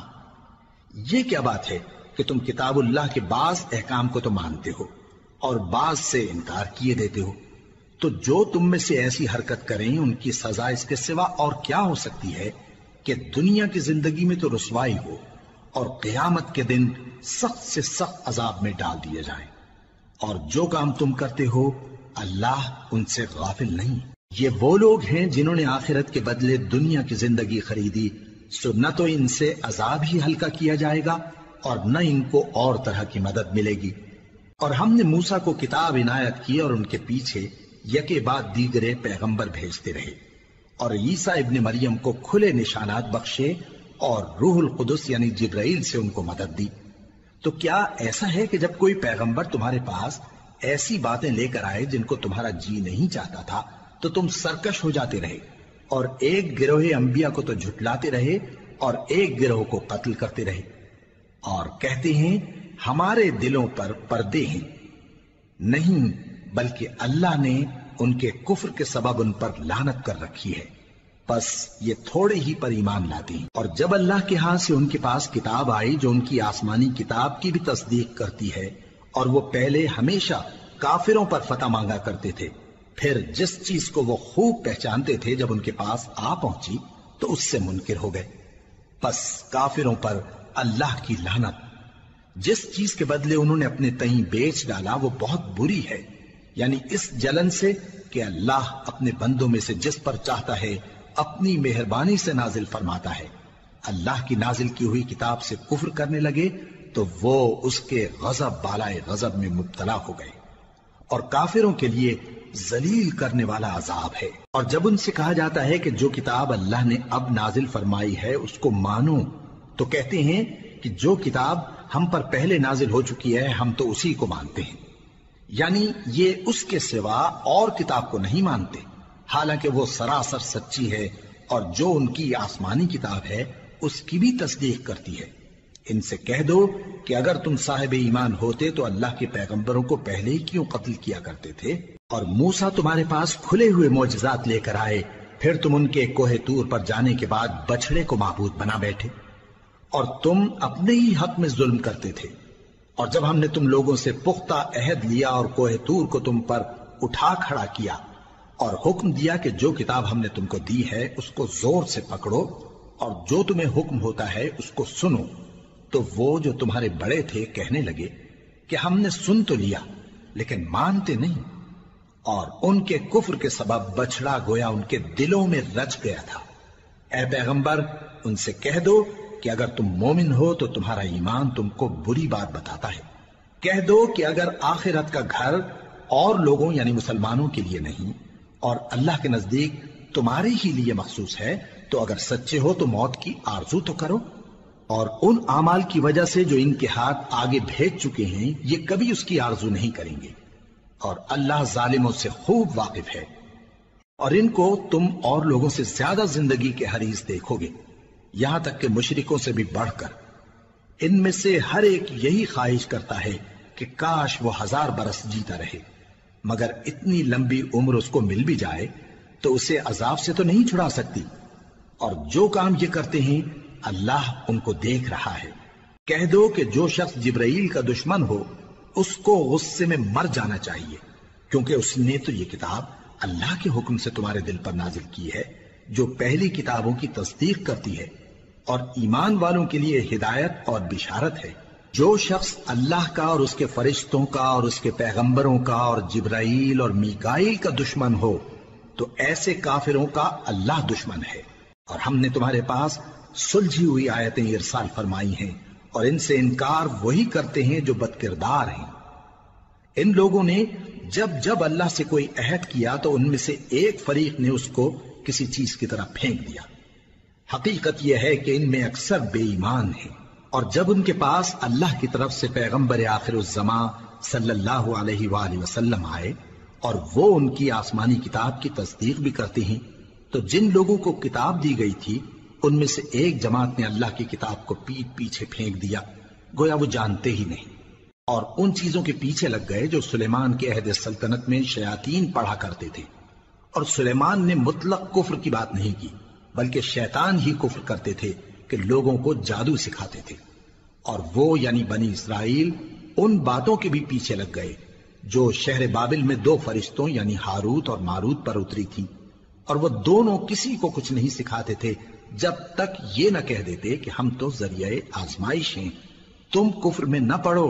یہ کیا بات ہے کہ تم کتاب اللہ کے بعض احکام کو تو مانتے ہو اور بعض سے انکار کیے دیتے ہو؟ تو جو تم میں سے ایسی حرکت کریں ان کی سزا اس کے سوا اور کیا ہو سکتی ہے کہ دنیا کی زندگی میں تو رسوائی ہو اور قیامت کے دن سخت سے سخت عذاب میں ڈال دیے جائیں۔ اور جو کام تم کرتے ہو اللہ ان سے غافل نہیں۔ یہ وہ لوگ ہیں جنہوں نے آخرت کے بدلے دنیا کی زندگی خریدی، سو نہ تو ان سے عذاب ہی ہلکا کیا جائے گا اور نہ ان کو اور طرح کی مدد ملے گی۔ اور ہم نے موسیٰ کو کتاب عنایت کی اور ان کے پیچھے یکے بعد دیگرے پیغمبر بھیجتے رہے، اور عیسیٰ ابن مریم کو کھلے نشانات بخشے اور روح القدس یعنی جبرائیل سے ان کو مدد دی۔ تو کیا ایسا ہے کہ جب کوئی پیغمبر تمہارے پاس ایسی باتیں لے کر آئے جن کو تمہارا جی نہیں چاہتا تھا تو تم سرکش ہو جاتے رہے، اور ایک گروہ انبیاء کو تو جھٹلاتے رہے اور ایک گروہ کو قتل کرتے رہے، اور کہتے ہیں ہمارے دلوں پر پردے ہیں؟ نہیں، بلکہ اللہ نے ان کے کفر کے سبب ان پر لعنت کر رکھی ہے، بس یہ تھوڑے ہی پر ایمان لاتے ہیں۔ اور جب اللہ کے ہاں سے ان کے پاس کتاب آئی جو ان کی آسمانی کتاب کی بھی تصدیق کرتی ہے، اور وہ پہلے ہمیشہ کافروں پر فتح مانگا کرتے تھے، پھر جس چیز کو وہ خوب پہچانتے تھے جب ان کے پاس آ پہنچی تو اس سے منکر ہو گئے۔ بس کافروں پر اللہ کی لعنت۔ جس چیز کے بدلے انہوں نے اپنے تئیں بیچ ڈالا وہ بہت بری ہے، یعنی اس جلن سے کہ اللہ اپنے بندوں میں سے جس پر چاہتا ہے اپنی مہربانی سے نازل فرماتا ہے۔ اللہ کی نازل کی ہوئی کتاب سے کفر کرنے لگے تو وہ اس کے غضب بالائے غضب میں مبتلا ہو گئے، اور کافروں کے لیے ذلیل کرنے والا عذاب ہے۔ اور جب ان سے کہا جاتا ہے کہ جو کتاب اللہ نے اب نازل فرمائی ہے اس کو مانو، تو کہتے ہیں کہ جو کتاب ہم پر پہلے نازل ہو چکی ہے ہم تو اسی کو مانتے ہیں، یعنی یہ اس کے سوا اور کتاب کو نہیں مانتے، حالانکہ وہ سراسر سچی ہے، اور جو ان کی آسمانی کتاب ہے اس کی بھی تصدیق کرتی ہے۔ ان سے کہہ دو کہ اگر تم صاحب ایمان ہوتے تو اللہ کے پیغمبروں کو پہلے ہی کیوں قتل کیا کرتے تھے؟ اور موسیٰ تمہارے پاس کھلے ہوئے معجزات لے کر آئے، پھر تم ان کے کوہ طور پر جانے کے بعد بچڑے کو معبود بنا بیٹھے، اور تم اپنے ہی حق میں ظلم کرتے تھے۔ اور جب ہم نے تم لوگوں سے پختہ عہد لیا اور کوہ طور کو تم پر اٹھا کھڑا کیا اور حکم دیا کہ جو کتاب ہم نے تم کو دی ہے اس کو زور سے پکڑو اور جو تمہیں حکم ہوتا ہے اس کو سنو، تو وہ جو تمہارے بڑے تھے کہنے لگے کہ ہم نے سن تو لیا لیکن مانتے نہیں، اور ان کے کفر کے سبب بچڑا گویا ان کے دلوں میں رچ گیا تھا۔ اے پیغمبر ان سے کہہ دو کہ اگر تم مومن ہو تو تمہارا ایمان تم کو بری بات بتاتا ہے۔ کہہ دو کہ اگر آخرت کا گھر اور لوگوں یعنی مسلمانوں کے لیے نہیں اور اللہ کے نزدیک تمہارے ہی لیے مخصوص ہے تو اگر سچے ہو تو موت کی آرزو تو کرو، اور ان اعمال کی وجہ سے جو ان کے ہاتھ آگے بھیج چکے ہیں یہ کبھی اس کی آرزو نہیں کریں گے، اور اللہ ظالموں سے خوب واقف ہے۔ اور ان کو تم اور لوگوں سے زیادہ زندگی کے حریص دیکھو گے، یہاں تک کہ مشرکوں سے بھی بڑھ کر۔ ان میں سے ہر ایک یہی خواہش کرتا ہے کہ کاش وہ ہزار برس جیتا رہے، مگر اتنی لمبی عمر اس کو مل بھی جائے تو اسے عذاب سے تو نہیں چھڑا سکتی، اور جو کام یہ کرتے ہیں اللہ ان کو دیکھ رہا ہے۔ کہہ دو کہ جو شخص جبرائیل کا دشمن ہو اس کو غصے میں مر جانا چاہیے، کیونکہ اس نے تو یہ کتاب اللہ کے حکم سے تمہارے دل پر نازل کی ہے جو پہلی کتابوں کی تصدیق کرتی ہے، اور ایمان والوں کے لیے ہدایت اور بشارت ہے۔ جو شخص اللہ کا اور اس کے فرشتوں کا اور اس کے پیغمبروں کا اور جبرائیل اور میکائیل کا دشمن ہو تو ایسے کافروں کا اللہ دشمن ہے۔ اور ہم نے تمہارے پاس سلجھی ہوئی آیتیں ارسال فرمائی ہیں، اور ان سے انکار وہی کرتے ہیں جو بد کردار ہیں۔ ان لوگوں نے جب جب اللہ سے کوئی عہد کیا تو ان میں سے ایک فریق نے اس کو کسی چیز کی طرح پھینک دیا۔ حقیقت یہ ہے کہ ان میں اکثر بے ایمان ہیں، اور جب ان کے پاس اللہ کی طرف سے پیغمبر آخر الزماں صلی اللہ علیہ وآلہ وسلم آئے اور وہ ان کی آسمانی کتاب کی تصدیق بھی کرتے ہیں، تو جن لوگوں کو کتاب دی گئی تھی ان میں سے ایک جماعت نے اللہ کی کتاب کو پیٹ پیچھے پھینک دیا، گویا وہ جانتے ہی نہیں، اور ان چیزوں کے پیچھے لگ گئے جو سلیمان کے عہد سلطنت میں شیاطین پڑھا کرتے تھے۔ اور سلیمان نے مطلق کفر کی بات نہیں کی، بلکہ شیطان ہی کفر کرتے تھے کہ لوگوں کو جادو سکھاتے تھے، اور وہ یعنی بنی اسرائیل ان باتوں کے بھی پیچھے لگ گئے جو شہر بابل میں دو فرشتوں یعنی ہاروت اور ماروت پر اتری تھی، اور وہ دونوں کسی کو کچھ نہیں سکھاتے تھے جب تک یہ نہ کہہ دیتے کہ ہم تو ذریعہ آزمائش ہیں، تم کفر میں نہ پڑو۔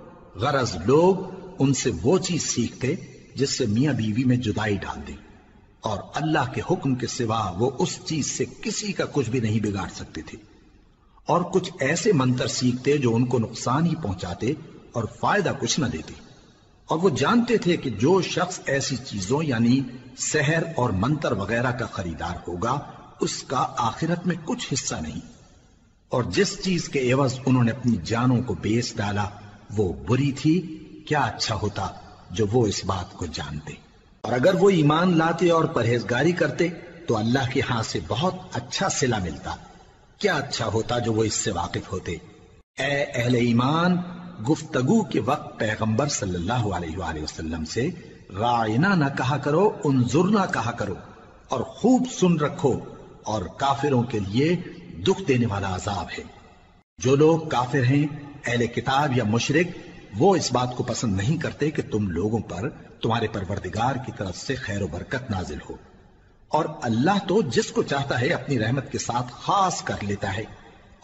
غرض لوگ ان سے وہ چیز سیکھتے جس سے میاں بیوی میں جدائی ڈال دیں، اور اللہ کے حکم کے سوا وہ اس چیز سے کسی کا کچھ بھی نہیں بگاڑ سکتے تھے، اور کچھ ایسے منتر سیکھتے جو ان کو نقصان ہی پہنچاتے اور فائدہ کچھ نہ دیتے، اور وہ جانتے تھے کہ جو شخص ایسی چیزوں یعنی سحر اور منتر وغیرہ کا خریدار ہوگا اس کا آخرت میں کچھ حصہ نہیں، اور جس چیز کے عوض انہوں نے اپنی جانوں کو بیچ ڈالا وہ بری تھی، کیا اچھا ہوتا جو وہ اس بات کو جانتے۔ اور اگر وہ ایمان لاتے اور پرہیزگاری کرتے تو اللہ کے ہاں سے بہت اچھا صلہ ملتا، کیا اچھا ہوتا جو وہ اس سے واقف ہوتے۔ اے اہل ایمان، گفتگو کے وقت پیغمبر صلی اللہ علیہ وآلہ وسلم سے راعنا نہ کہا کرو، انظرنا کہا کرو، اور خوب سن رکھو، اور کافروں کے لیے دکھ دینے والا عذاب ہے۔ جو لوگ کافر ہیں، اہل کتاب یا مشرک، وہ اس بات کو پسند نہیں کرتے کہ تم لوگوں پر تمہارے پروردگار کی طرف سے خیر و برکت نازل ہو، اور اللہ تو جس کو چاہتا ہے اپنی رحمت کے ساتھ خاص کر لیتا ہے،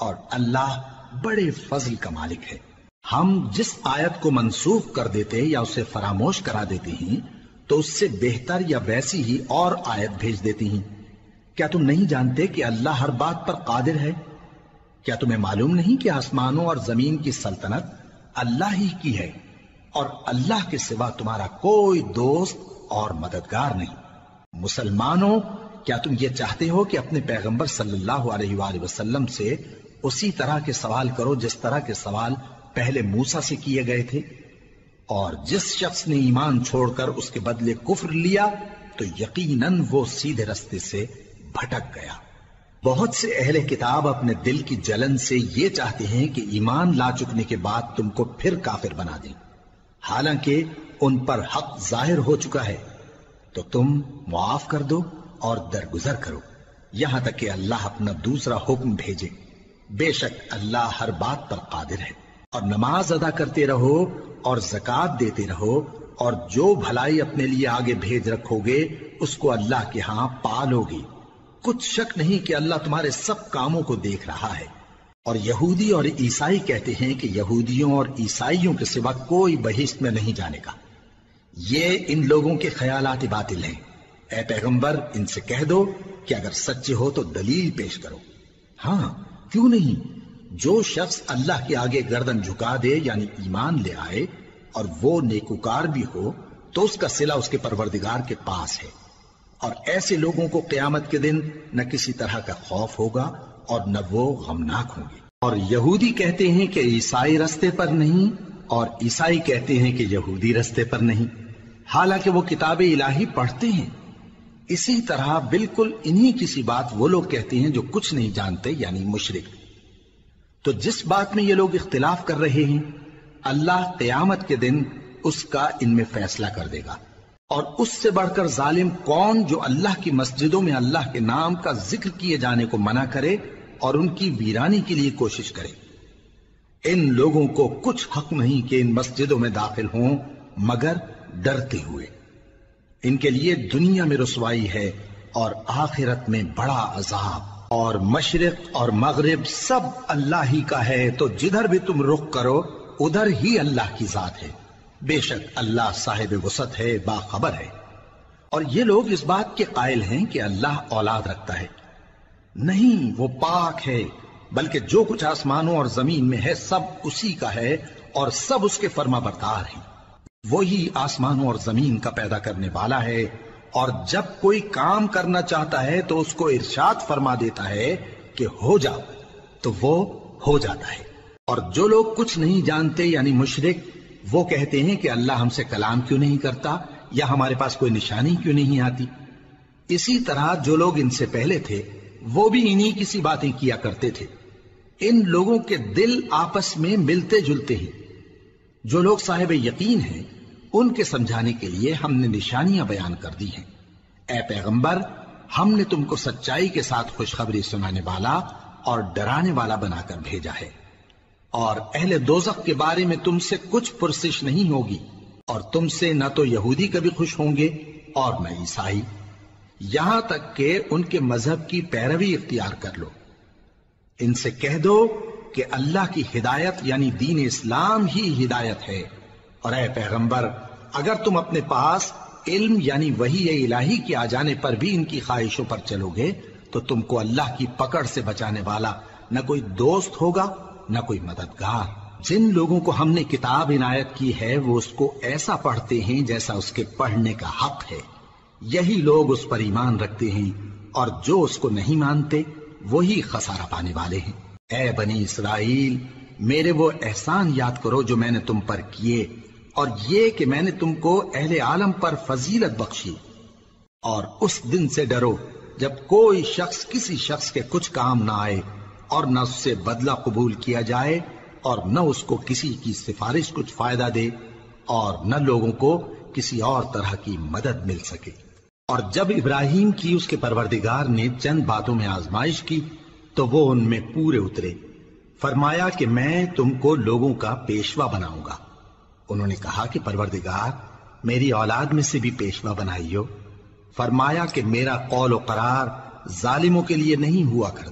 اور اللہ بڑے فضل کا مالک ہے۔ ہم جس آیت کو منسوخ کر دیتے یا اسے فراموش کرا دیتے ہیں تو اس سے بہتر یا ویسی ہی اور آیت بھیج دیتی ہیں۔ کیا تم نہیں جانتے کہ اللہ ہر بات پر قادر ہے؟ کیا تمہیں معلوم نہیں کہ آسمانوں اور زمین کی سلطنت اللہ ہی کی ہے اور اللہ کے سوا تمہارا کوئی دوست اور مددگار نہیں؟ مسلمانوں، کیا تم یہ چاہتے ہو کہ اپنے پیغمبر صلی اللہ علیہ وآلہ وسلم سے اسی طرح کے سوال کرو جس طرح کے سوال پہلے موسیٰ سے کیے گئے تھے؟ اور جس شخص نے ایمان چھوڑ کر اس کے بدلے کفر لیا تو یقیناً وہ سیدھے رستے سے بھٹک گیا۔ بہت سے اہل کتاب اپنے دل کی جلن سے یہ چاہتے ہیں کہ ایمان لا چکنے کے بعد تم کو پھر کافر بنا دیں، حالانکہ ان پر حق ظاہر ہو چکا ہے۔ تو تم معاف کر دو اور درگزر کرو یہاں تک کہ اللہ اپنا دوسرا حکم بھیجے۔ بے شک اللہ ہر بات پر قادر ہے۔ اور نماز ادا کرتے رہو اور زکوٰۃ دیتے رہو، اور جو بھلائی اپنے لیے آگے بھیج رکھو گے اس کو اللہ کے ہاں پالو گے۔ کچھ شک نہیں کہ اللہ تمہارے سب کاموں کو دیکھ رہا ہے۔ اور یہودی اور عیسائی کہتے ہیں کہ یہودیوں اور عیسائیوں کے سوا کوئی بہشت میں نہیں جانے کا۔ یہ ان لوگوں کے خیالات باطل ہیں۔ اے پیغمبر، ان سے کہہ دو کہ اگر سچے ہو تو دلیل پیش کرو۔ ہاں کیوں نہیں، جو شخص اللہ کے آگے گردن جھکا دے یعنی ایمان لے آئے اور وہ نیکوکار بھی ہو تو اس کا صلہ اس کے پروردگار کے پاس ہے۔ اور ایسے لوگوں کو قیامت کے دن نہ کسی طرح کا خوف ہوگا اور نہ وہ غمناک ہوں گے۔ اور یہودی کہتے ہیں کہ عیسائی رستے پر نہیں، اور عیسائی کہتے ہیں کہ یہودی رستے پر نہیں، حالانکہ وہ کتاب الہی پڑھتے ہیں۔ اسی طرح بالکل انہی کسی بات وہ لوگ کہتے ہیں جو کچھ نہیں جانتے یعنی مشرک۔ تو جس بات میں یہ لوگ اختلاف کر رہے ہیں اللہ قیامت کے دن اس کا ان میں فیصلہ کر دے گا۔ اور اس سے بڑھ کر ظالم کون جو اللہ کی مسجدوں میں اللہ کے نام کا ذکر کیے جانے کو منع کرے اور ان کی ویرانی کے لیے کوشش کرے۔ ان لوگوں کو کچھ حق نہیں کہ ان مسجدوں میں داخل ہوں مگر ڈرتے ہوئے۔ ان کے لیے دنیا میں رسوائی ہے اور آخرت میں بڑا عذاب۔ اور مشرق اور مغرب سب اللہ ہی کا ہے، تو جدھر بھی تم رخ کرو ادھر ہی اللہ کی ذات ہے۔ بے شک اللہ صاحب وسعت ہے، باخبر ہے۔ اور یہ لوگ اس بات کے قائل ہیں کہ اللہ اولاد رکھتا ہے۔ نہیں، وہ پاک ہے، بلکہ جو کچھ آسمانوں اور زمین میں ہے سب اسی کا ہے اور سب اس کے فرما بردار ہیں۔ وہی آسمانوں اور زمین کا پیدا کرنے والا ہے، اور جب کوئی کام کرنا چاہتا ہے تو اس کو ارشاد فرما دیتا ہے کہ ہو جا، تو وہ ہو جاتا ہے۔ اور جو لوگ کچھ نہیں جانتے یعنی مشرک، وہ کہتے ہیں کہ اللہ ہم سے کلام کیوں نہیں کرتا یا ہمارے پاس کوئی نشانی کیوں نہیں آتی۔ اسی طرح جو لوگ ان سے پہلے تھے وہ بھی انہی کسی باتیں کیا کرتے تھے۔ ان لوگوں کے دل آپس میں ملتے جلتے ہیں۔ جو لوگ صاحب یقین ہیں ان کے سمجھانے کے لیے ہم نے نشانیاں بیان کر دی ہیں۔ اے پیغمبر، ہم نے تم کو سچائی کے ساتھ خوشخبری سنانے والا اور ڈرانے والا بنا کر بھیجا ہے۔ اور اہل دوزخ کے بارے میں تم سے کچھ پرسش نہیں ہوگی، اور تم سے نہ تو یہودی کبھی خوش ہوں گے اور نہ عیسائی، یہاں تک کہ ان کے مذہب کی پیروی اختیار کر لو۔ ان سے کہہ دو کہ اللہ کی ہدایت یعنی دین اسلام ہی ہدایت ہے۔ اور اے پیغمبر، اگر تم اپنے پاس علم یعنی وحی الہی کے آ جانے پر بھی ان کی خواہشوں پر چلو گے تو تم کو اللہ کی پکڑ سے بچانے والا نہ کوئی دوست ہوگا نہ کوئی مددگار۔ جن لوگوں کو ہم نے کتاب عنایت کی ہے وہ اس کو ایسا پڑھتے ہیں جیسا اس کے پڑھنے کا حق ہے، یہی لوگ اس پر ایمان رکھتے ہیں، اور جو اس کو نہیں مانتے وہی خسارہ پانے والے ہیں۔ اے بنی اسرائیل، میرے وہ احسان یاد کرو جو میں نے تم پر کیے، اور یہ کہ میں نے تم کو اہل عالم پر فضیلت بخشی۔ اور اس دن سے ڈرو جب کوئی شخص کسی شخص کے کچھ کام نہ آئے اور نہ اس سے بدلہ قبول کیا جائے، اور نہ اس کو کسی کی سفارش کچھ فائدہ دے، اور نہ لوگوں کو کسی اور طرح کی مدد مل سکے۔ اور جب ابراہیم کی اس کے پروردگار نے چند باتوں میں آزمائش کی تو وہ ان میں پورے اترے۔ فرمایا کہ میں تم کو لوگوں کا پیشوا بناؤں گا۔ انہوں نے کہا کہ پروردگار، میری اولاد میں سے بھی پیشوا بنائیو۔ فرمایا کہ میرا قول و قرار ظالموں کے لیے نہیں ہوا کرتا،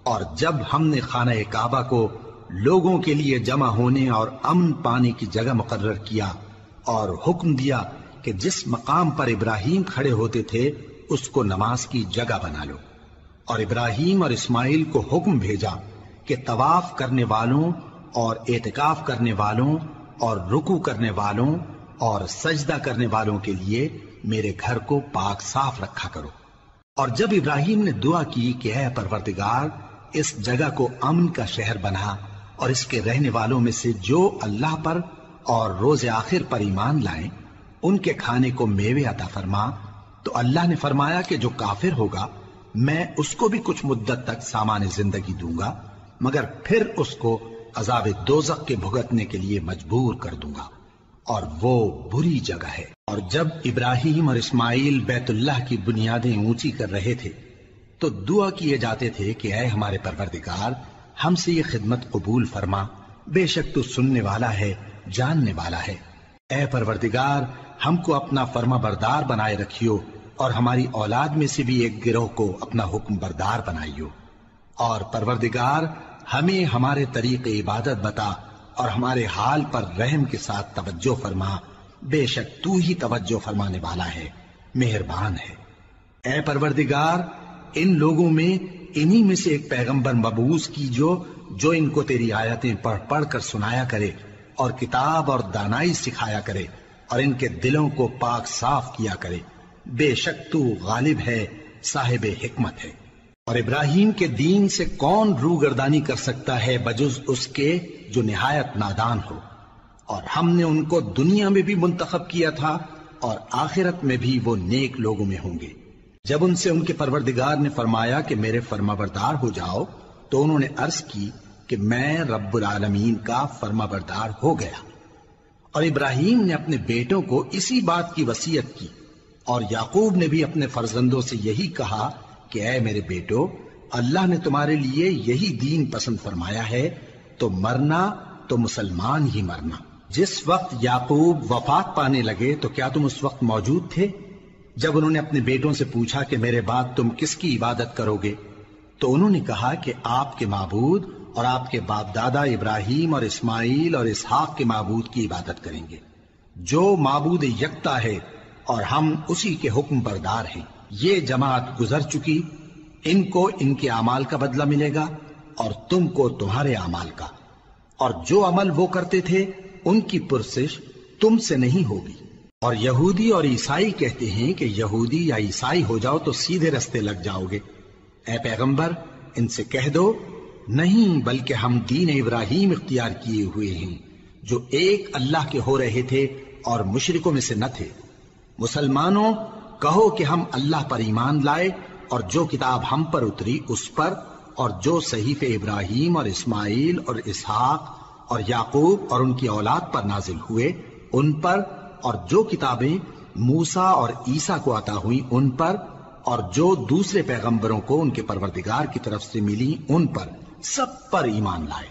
اور جب ہم نے خانہ کعبہ کو لوگوں کے لیے جمع ہونے اور امن پانے کی جگہ مقرر کیا اور حکم دیا کہ جس مقام پر ابراہیم کھڑے ہوتے تھے اس کو نماز کی جگہ بنا لو، اور ابراہیم اور اسماعیل کو حکم بھیجا کہ طواف کرنے والوں اور اعتکاف کرنے والوں اور رکوع کرنے والوں اور سجدہ کرنے والوں کے لیے میرے گھر کو پاک صاف رکھا کرو۔ اور جب ابراہیم نے دعا کی کہ اے پروردگار اس جگہ کو امن کا شہر بنا اور اس کے رہنے والوں میں سے جو اللہ پر اور روز آخر پر ایمان لائیں ان کے کھانے کو میوے عطا فرما، تو اللہ نے فرمایا کہ جو کافر ہوگا میں اس کو بھی کچھ مدت تک سامان زندگی دوں گا، مگر پھر اس کو عذاب دوزخ کے بھگتنے کے لیے مجبور کر دوں گا، اور وہ بری جگہ ہے۔ اور جب ابراہیم اور اسماعیل بیت اللہ کی بنیادیں اونچی کر رہے تھے تو دعا کیے جاتے تھے کہ اے ہمارے پروردگار ہم سے یہ خدمت قبول فرما، بے شک تو سننے والا ہے، جاننے والا ہے۔ اے پروردگار ہم کو اپنا فرما بردار بنائے رکھیو، اور ہماری اولاد میں سے بھی ایک گروہ کو اپنا حکم بردار بنائیو، اور پروردگار ہمیں ہمارے طریق عبادت بتا اور ہمارے حال پر رحم کے ساتھ توجہ فرما، بے شک تو ہی توجہ فرمانے والا ہے، مہربان ہے۔ اے پروردگار ان لوگوں میں انہی میں سے ایک پیغمبر مبعوث کیجو جو ان کو تیری آیتیں پڑھ پڑھ کر سنایا کرے اور کتاب اور دانائی سکھایا کرے اور ان کے دلوں کو پاک صاف کیا کرے، بے شک تو غالب ہے، صاحب حکمت ہے۔ اور ابراہیم کے دین سے کون روگردانی کر سکتا ہے بجز اس کے جو نہایت نادان ہو، اور ہم نے ان کو دنیا میں بھی منتخب کیا تھا اور آخرت میں بھی وہ نیک لوگوں میں ہوں گے۔ جب ان سے ان کے پروردگار نے فرمایا کہ میرے فرمانبردار ہو جاؤ تو انہوں نے عرض کی کہ میں رب العالمین کا فرمانبردار ہو گیا۔ اور ابراہیم نے اپنے بیٹوں کو اسی بات کی وصیت کی، اور یعقوب نے بھی اپنے فرزندوں سے یہی کہا کہ اے میرے بیٹو، اللہ نے تمہارے لیے یہی دین پسند فرمایا ہے، تو مرنا تو مسلمان ہی مرنا۔ جس وقت یعقوب وفات پانے لگے تو کیا تم اس وقت موجود تھے جب انہوں نے اپنے بیٹوں سے پوچھا کہ میرے بعد تم کس کی عبادت کرو گے؟ تو انہوں نے کہا کہ آپ کے معبود اور آپ کے باپ دادا ابراہیم اور اسماعیل اور اسحاق کے معبود کی عبادت کریں گے، جو معبود یکتا ہے اور ہم اسی کے حکم بردار ہیں۔ یہ جماعت گزر چکی، ان کو ان کے اعمال کا بدلہ ملے گا اور تم کو تمہارے اعمال کا، اور جو عمل وہ کرتے تھے ان کی پرسش تم سے نہیں ہوگی۔ اور یہودی اور عیسائی کہتے ہیں کہ یہودی یا عیسائی ہو جاؤ تو سیدھے رستے لگ جاؤ گے۔ اے پیغمبر ان سے کہہ دو نہیں، بلکہ ہم دین ابراہیم اختیار کیے ہوئے ہیں جو ایک اللہ کے ہو رہے تھے اور مشرکوں میں سے نہ تھے۔ مسلمانوں کہو کہ ہم اللہ پر ایمان لائے اور جو کتاب ہم پر اتری اس پر، اور جو صحیفے ابراہیم اور اسماعیل اور اسحاق اور یعقوب اور ان کی اولاد پر نازل ہوئے ان پر، اور جو کتابیں موسیٰ اور عیسیٰ کو عطا ہوئی ان پر، اور جو دوسرے پیغمبروں کو ان کے پروردگار کی طرف سے ملی ان پر، سب پر ایمان لائے۔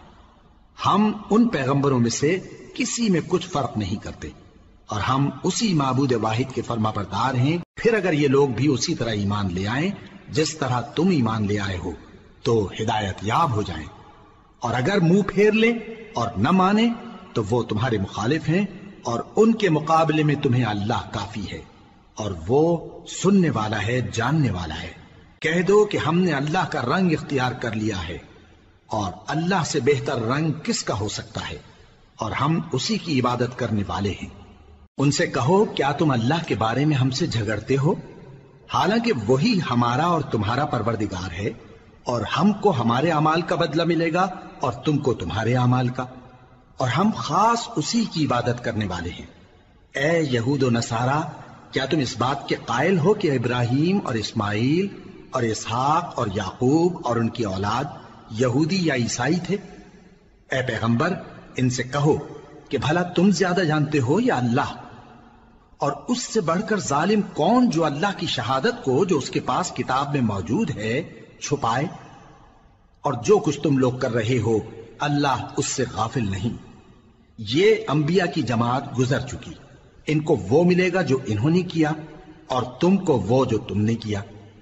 ہم ان پیغمبروں میں سے کسی میں کچھ فرق نہیں کرتے، اور ہم اسی معبود واحد کے فرما بردار ہیں۔ پھر اگر یہ لوگ بھی اسی طرح ایمان لے آئیں جس طرح تم ایمان لے آئے ہو تو ہدایت یاب ہو جائیں، اور اگر منہ پھیر لیں اور نہ مانیں تو وہ تمہارے مخالف ہیں، اور ان کے مقابلے میں تمہیں اللہ کافی ہے، اور وہ سننے والا ہے، جاننے والا ہے۔ کہہ دو کہ ہم نے اللہ کا رنگ اختیار کر لیا ہے، اور اللہ سے بہتر رنگ کس کا ہو سکتا ہے، اور ہم اسی کی عبادت کرنے والے ہیں۔ ان سے کہو کیا تم اللہ کے بارے میں ہم سے جھگڑتے ہو، حالانکہ وہی ہمارا اور تمہارا پروردگار ہے، اور ہم کو ہمارے اعمال کا بدلہ ملے گا اور تم کو تمہارے اعمال کا، اور ہم خاص اسی کی عبادت کرنے والے ہیں۔ اے یہود و نصارا، کیا تم اس بات کے قائل ہو کہ ابراہیم اور اسماعیل اور اسحاق اور یعقوب اور ان کی اولاد یہودی یا عیسائی تھے؟ اے پیغمبر ان سے کہو کہ بھلا تم زیادہ جانتے ہو یا اللہ؟ اور اس سے بڑھ کر ظالم کون جو اللہ کی شہادت کو جو اس کے پاس کتاب میں موجود ہے چھپائے؟ اور جو کچھ تم لوگ کر رہے ہو اللہ اس سے غافل نہیں۔ یہ انبیاء کی جماعت گزر چکی، ان کو وہ ملے گا جو انہوں نے کیا، اور تم کو وہ جو تم نے کیا۔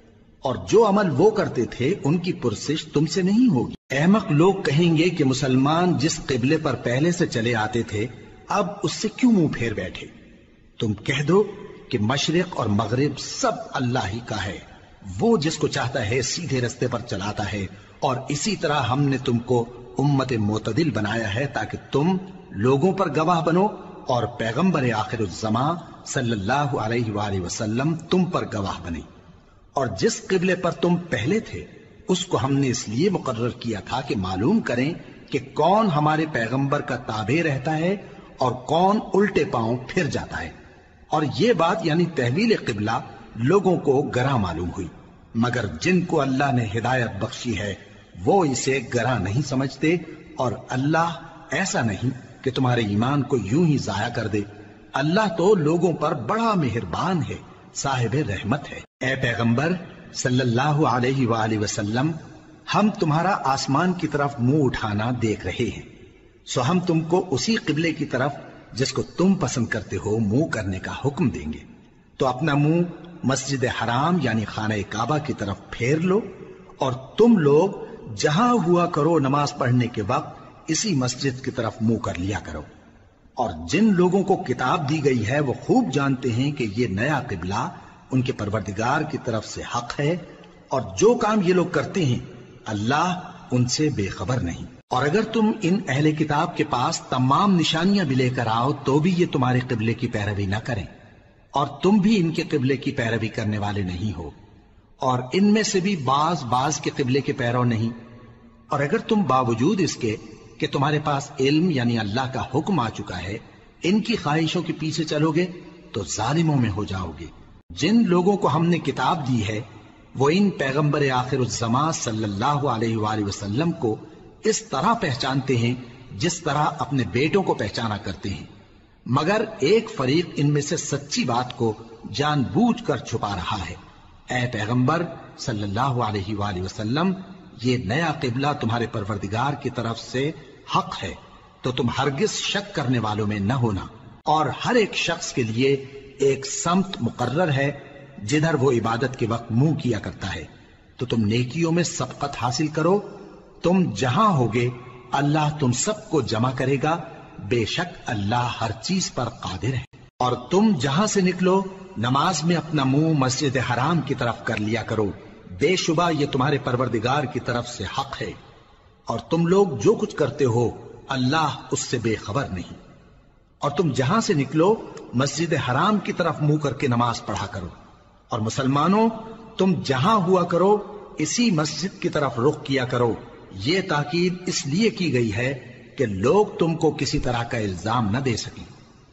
اور جو عمل وہ کرتے تھے ان کی پرسش تم سے نہیں ہوگی۔ احمق لوگ کہیں گے کہ مسلمان جس قبلے پر پہلے سے چلے آتے تھے اب اس سے کیوں منہ پھیر بیٹھے؟ تم کہہ دو کہ مشرق اور مغرب سب اللہ ہی کا ہے، وہ جس کو چاہتا ہے سیدھے رستے پر چلاتا ہے، اور اسی طرح ہم نے تم کو امت معتدل بنایا ہے تاکہ تم لوگوں پر گواہ بنو اور پیغمبر آخر الزمان صلی اللہ علیہ وآلہ وسلم تم پر گواہ بنے۔ اور جس قبلے پر تم پہلے تھے اس کو ہم نے اس لیے مقرر کیا تھا کہ معلوم کریں کہ کون ہمارے پیغمبر کا تابع رہتا ہے اور کون الٹے پاؤں پھر جاتا ہے۔ اور یہ بات یعنی تحویل قبلہ لوگوں کو گراں معلوم ہوئی، مگر جن کو اللہ نے ہدایت بخشی ہے وہ اسے گراں نہیں سمجھتے، اور اللہ ایسا نہیں کہ تمہارے ایمان کو یوں ہی ضائع کر دے۔ اللہ تو لوگوں پر بڑا مہربان ہے، صاحب رحمت ہے۔ اے پیغمبر صلی اللہ علیہ وآلہ وسلم، ہم تمہارا آسمان کی طرف منہ اٹھانا دیکھ رہے ہیں، سو ہم تم کو اسی قبلے کی طرف جس کو تم پسند کرتے ہو منہ کرنے کا حکم دیں گے۔ تو اپنا منہ مسجد حرام یعنی خانہ کعبہ کی طرف پھیر لو، اور تم لوگ جہاں ہوا کرو نماز پڑھنے کے وقت اسی مسجد کی طرف منہ کر لیا کرو۔ اور جن لوگوں کو کتاب دی گئی ہے وہ خوب جانتے ہیں کہ یہ نیا قبلہ ان کے پروردگار کی طرف سے حق ہے، اور جو کام یہ لوگ کرتے ہیں اللہ ان سے بے خبر نہیں۔ اور اگر تم ان اہل کتاب کے پاس تمام نشانیاں بھی لے کر آؤ تو بھی یہ تمہارے قبلے کی پیروی نہ کریں، اور تم بھی ان کے قبلے کی پیروی کرنے والے نہیں ہو، اور ان میں سے بھی بعض بعض کے قبلے کے پیرو نہیں۔ اور اگر تم باوجود اس کے کہ تمہارے پاس علم یعنی اللہ کا حکم آ چکا ہے ان کی خواہشوں کے پیچھے چلو گے تو ظالموں میں ہو جاؤ گے۔ جن لوگوں کو ہم نے کتاب دی ہے وہ ان پیغمبر آخر الزمان صلی اللہ علیہ وآلہ وسلم کو اس طرح پہچانتے ہیں جس طرح اپنے بیٹوں کو پہچانا کرتے ہیں، مگر ایک فریق ان میں سے سچی بات کو جان بوجھ کر چھپا رہا ہے۔ اے پیغمبر صلی اللہ علیہ وآلہ وسلم، یہ نیا قبلہ تمہارے پروردگار کی طرف سے حق ہے، تو تم ہرگز شک کرنے والوں میں نہ ہونا، اور ہر ایک شخص کے لیے ایک سمت مقرر ہے جدھر وہ عبادت کے وقت منہ کیا کرتا ہے، تو تم نیکیوں میں سبقت حاصل کرو۔ تم جہاں ہوگے اللہ تم سب کو جمع کرے گا، بے شک اللہ ہر چیز پر قادر ہے۔ اور تم جہاں سے نکلو نماز میں اپنا منہ مسجد حرام کی طرف کر لیا کرو، بے شبہ یہ تمہارے پروردگار کی طرف سے حق ہے، اور تم لوگ جو کچھ کرتے ہو اللہ اس سے بے خبر نہیں۔ اور تم جہاں سے نکلو مسجد حرام کی طرف منہ کر کے نماز پڑھا کرو، اور مسلمانوں تم جہاں ہوا کرو اسی مسجد کی طرف رخ کیا کرو۔ یہ تاکید اس لیے کی گئی ہے کہ لوگ تم کو کسی طرح کا الزام نہ دے سکیں،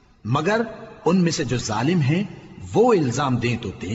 مگر ان میں سے جو ظالم ہیں وہ الزام دیں تو دیں،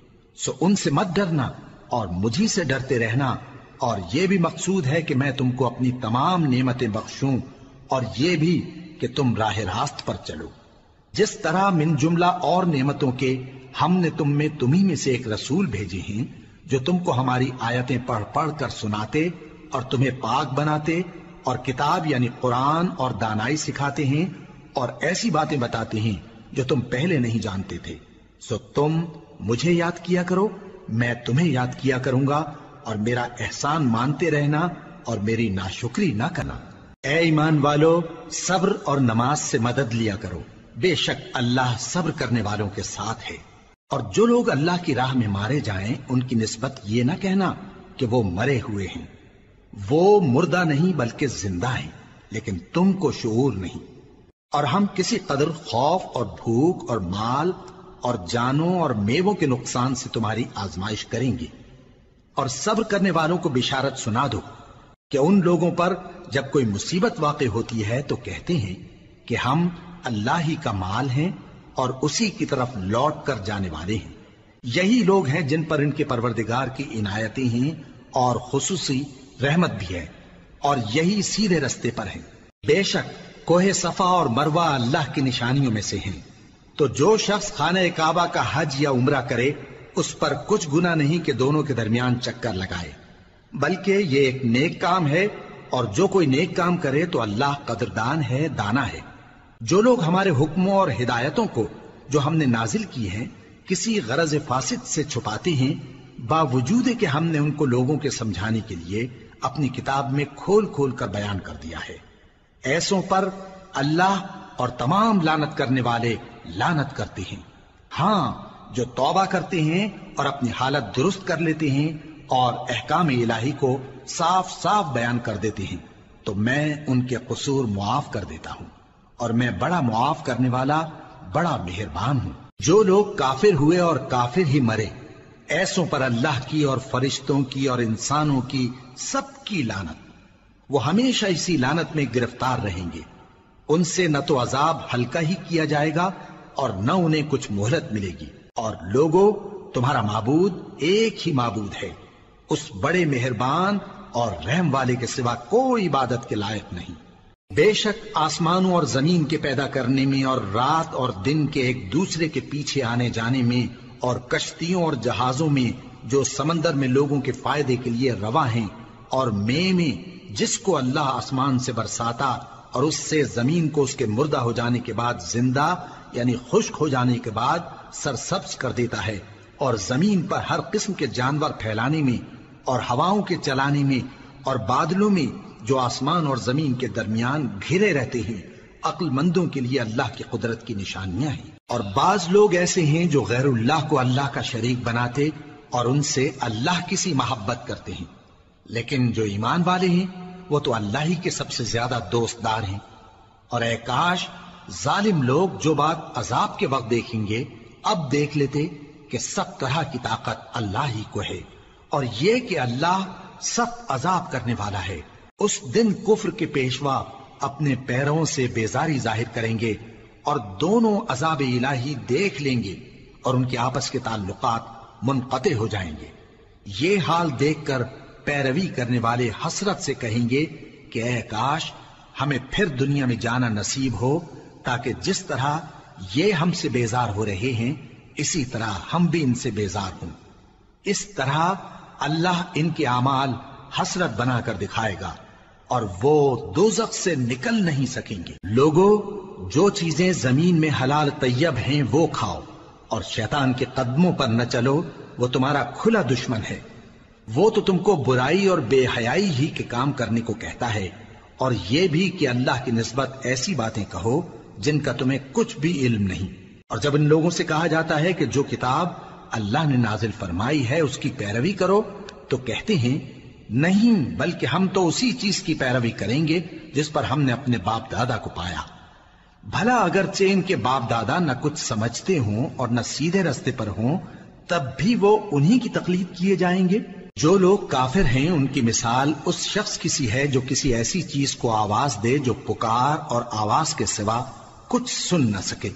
سو ان سے مت ڈرنا اور مجھی سے ڈرتے رہنا، اور یہ بھی مقصود ہے کہ میں تم کو اپنی تمام نعمتیں بخشوں، اور یہ بھی کہ تم راہ راست پر چلو۔ جس طرح من جملہ اور نعمتوں کے ہم نے تم میں تمہیں میں سے ایک رسول بھیجے ہیں جو تم کو ہماری آیتیں پڑھ پڑھ کر سناتے اور تمہیں پاک بناتے، اور کتاب یعنی قرآن اور دانائی سکھاتے ہیں، اور ایسی باتیں بتاتے ہیں جو تم پہلے نہیں جانتے تھے، سو تم مجھے یاد کیا کرو، میں تمہیں یاد کیا کروں گا، اور میرا احسان مانتے رہنا اور میری ناشکری نہ کرنا۔ اے ایمان والو، صبر اور نماز سے مدد لیا کرو، بے شک اللہ صبر کرنے والوں کے ساتھ ہے۔ اور جو لوگ اللہ کی راہ میں مارے جائیں ان کی نسبت یہ نہ کہنا کہ وہ مرے ہوئے ہیں، وہ مردہ نہیں بلکہ زندہ ہیں، لیکن تم کو شعور نہیں۔ اور ہم کسی قدر خوف اور بھوک اور مال اور جانوں اور میووں کے نقصان سے تمہاری آزمائش کریں گے، اور صبر کرنے والوں کو بشارت سنا دو کہ ان لوگوں پر جب کوئی مصیبت واقع ہوتی ہے تو کہتے ہیں کہ ہم اللہ ہی کا مال ہیں اور اسی کی طرف لوٹ کر جانے والے ہیں۔ یہی لوگ ہیں جن پر ان کے پروردگار کی عنایتیں ہیں اور خصوصی رحمت بھی ہے، اور یہی سیدھے رستے پر ہیں۔ بے شک کوہ صفا اور مروہ اللہ کی نشانیوں میں سے ہیں، تو جو شخص خانہ کعبہ کا حج یا عمرہ کرے اس پر کچھ گناہ نہیں کہ دونوں کے درمیان چکر لگائے، بلکہ یہ ایک نیک کام ہے، اور جو کوئی نیک کام کرے تو اللہ قدردان ہے، دانا ہے۔ جو لوگ ہمارے حکموں اور ہدایتوں کو جو ہم نے نازل کی ہیں کسی غرض فاسد سے چھپاتے ہیں باوجود کہ ہم نے ان کو لوگوں کے سمجھانے کے لیے اپنی کتاب میں کھول کھول کر بیان کر دیا ہے۔ ایسوں پر اللہ اور تمام لعنت کرنے والے لعنت کرتے ہیں۔ ہاں، جو توبہ کرتے ہیں اور اپنی حالت درست کر لیتے ہیں اور احکام الہی کو صاف صاف بیان کر دیتے ہیں تو میں ان کے قصور معاف کر دیتا ہوں، اور میں بڑا معاف کرنے والا بڑا مہربان ہوں۔ جو لوگ کافر ہوئے اور کافر ہی مرے، ایسوں پر اللہ کی اور فرشتوں کی اور انسانوں کی سب کی لعنت، وہ ہمیشہ اسی لعنت میں گرفتار رہیں گے۔ ان سے نہ تو عذاب ہلکا ہی کیا جائے گا اور نہ انہیں کچھ مہلت ملے گی۔ اور لوگوں، تمہارا معبود ایک ہی معبود ہے، اس بڑے مہربان اور رحم والے کے سوا کوئی عبادت کے لائق نہیں۔ بے شک آسمانوں اور زمین کے پیدا کرنے میں اور رات اور دن کے ایک دوسرے کے پیچھے آنے جانے میں اور کشتیوں اور جہازوں میں جو سمندر میں لوگوں کے فائدے کے لیے رواں ہیں، اور مے میں جس کو اللہ آسمان سے برساتا اور اس سے زمین کو اس کے مردہ ہو جانے کے بعد زندہ یعنی خشک ہو جانے کے بعد سرسبز کر دیتا ہے، اور زمین پر ہر قسم کے جانور پھیلانے میں اور ہواؤں کے چلانے میں اور بادلوں میں جو آسمان اور زمین کے درمیان گھرے رہتے ہیں، عقل مندوں کے لیے اللہ کی قدرت کی نشانیاں ہیں۔ اور بعض لوگ ایسے ہیں جو غیر اللہ کو اللہ کا شریک بناتے اور ان سے اللہ کی سی محبت کرتے ہیں، لیکن جو ایمان والے ہیں وہ تو اللہ ہی کے سب سے زیادہ دوست دار ہیں۔ اور اے کاش ظالم لوگ جو بات عذاب کے وقت دیکھیں گے اب دیکھ لیتے کہ سب طرح کی طاقت اللہ ہی کو ہے، اور یہ کہ اللہ سخت عذاب کرنے والا ہے۔ اس دن کفر کے پیشوا اپنے پیروں سے بیزاری ظاہر کریں گے اور دونوں عذاب الہی دیکھ لیں گے اور ان کے آپس کے تعلقات منقطع ہو جائیں گے۔ یہ حال دیکھ کر پیروی کرنے والے حسرت سے کہیں گے کہ اے کاش ہمیں پھر دنیا میں جانا نصیب ہو، تاکہ جس طرح یہ ہم سے بیزار ہو رہے ہیں اسی طرح ہم بھی ان سے بیزار ہوں۔ اس طرح اللہ ان کے اعمال حسرت بنا کر دکھائے گا اور وہ دوزخ سے نکل نہیں سکیں گے۔ لوگوں، جو چیزیں زمین میں حلال طیب ہیں وہ کھاؤ، اور شیطان کے قدموں پر نہ چلو، وہ تمہارا کھلا دشمن ہے۔ وہ تو تم کو برائی اور بے حیائی ہی کے کام کرنے کو کہتا ہے، اور یہ بھی کہ اللہ کی نسبت ایسی باتیں کہو جن کا تمہیں کچھ بھی علم نہیں۔ اور جب ان لوگوں سے کہا جاتا ہے کہ جو کتاب اللہ نے نازل فرمائی ہے اس کی پیروی کرو، تو کہتے ہیں نہیں، بلکہ ہم تو اسی چیز کی پیروی کریں گے جس پر ہم نے اپنے باپ دادا کو پایا۔ بھلا اگرچہ ان کے باپ دادا نہ کچھ سمجھتے ہوں اور نہ سیدھے رستے پر ہوں، تب بھی وہ انہی کی تقلید کیے جائیں گے۔ جو لوگ کافر ہیں ان کی مثال اس شخص کی سی ہے جو کسی ایسی چیز کو آواز دے جو پکار اور آواز کے سوا کچھ سن نہ سکے۔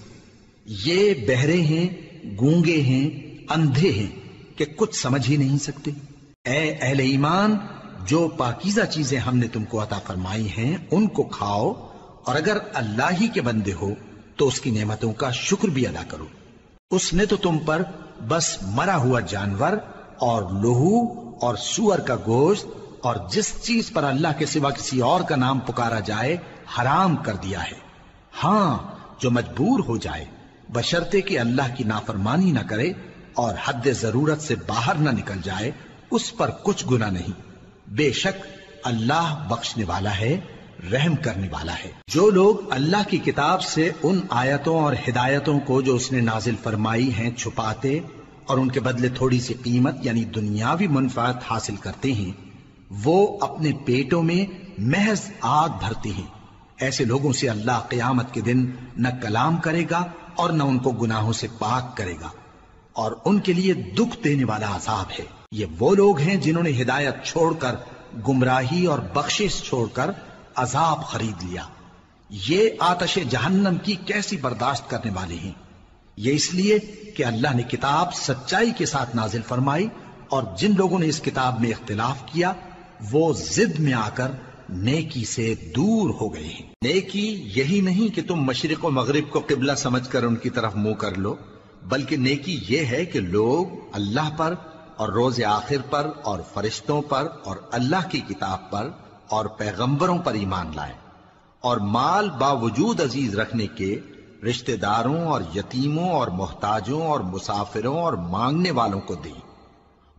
یہ بہرے ہیں، گونگے ہیں، اندھے ہیں کہ کچھ سمجھ ہی نہیں سکتے۔ اے اہل ایمان، جو پاکیزہ چیزیں ہم نے تم کو عطا فرمائی ہیں ان کو کھاؤ، اور اگر اللہ ہی کے بندے ہو تو اس کی نعمتوں کا شکر بھی ادا کرو۔ اس نے تو تم پر بس مرا ہوا جانور اور لہو اور سور کا گوشت اور جس چیز پر اللہ کے سوا کسی اور کا نام پکارا جائے حرام کر دیا ہے۔ ہاں، جو مجبور ہو جائے بشرطے کہ اللہ کی نافرمانی نہ کرے اور حد ضرورت سے باہر نہ نکل جائے، اس پر کچھ گناہ نہیں۔ بے شک اللہ بخشنے والا ہے، رحم کرنے والا ہے۔ جو لوگ اللہ کی کتاب سے ان آیتوں اور ہدایتوں کو جو اس نے نازل فرمائی ہیں چھپاتے اور ان کے بدلے تھوڑی سی قیمت یعنی دنیاوی منفعت حاصل کرتے ہیں، وہ اپنے پیٹوں میں محض آگ بھرتے ہیں۔ ایسے لوگوں سے اللہ قیامت کے دن نہ کلام کرے گا اور نہ ان کو گناہوں سے پاک کرے گا، اور ان کے لیے دکھ دینے والا عذاب ہے۔ یہ وہ لوگ ہیں جنہوں نے ہدایت چھوڑ کر گمراہی اور بخشش چھوڑ کر عذاب خرید لیا۔ یہ آتش جہنم کی کیسی برداشت کرنے والے ہیں۔ یہ اس لیے کہ اللہ نے کتاب سچائی کے ساتھ نازل فرمائی، اور جن لوگوں نے اس کتاب میں اختلاف کیا وہ ضد میں آ کر نیکی سے دور ہو گئے ہیں۔ نیکی یہی نہیں کہ تم مشرق و مغرب کو قبلہ سمجھ کر ان کی طرف منہ کر لو، بلکہ نیکی یہ ہے کہ لوگ اللہ پر اور روز آخر پر اور فرشتوں پر اور اللہ کی کتاب پر اور پیغمبروں پر ایمان لائیں، اور مال باوجود عزیز رکھنے کے رشتہ داروں اور یتیموں اور محتاجوں اور مسافروں اور مانگنے والوں کو دیں،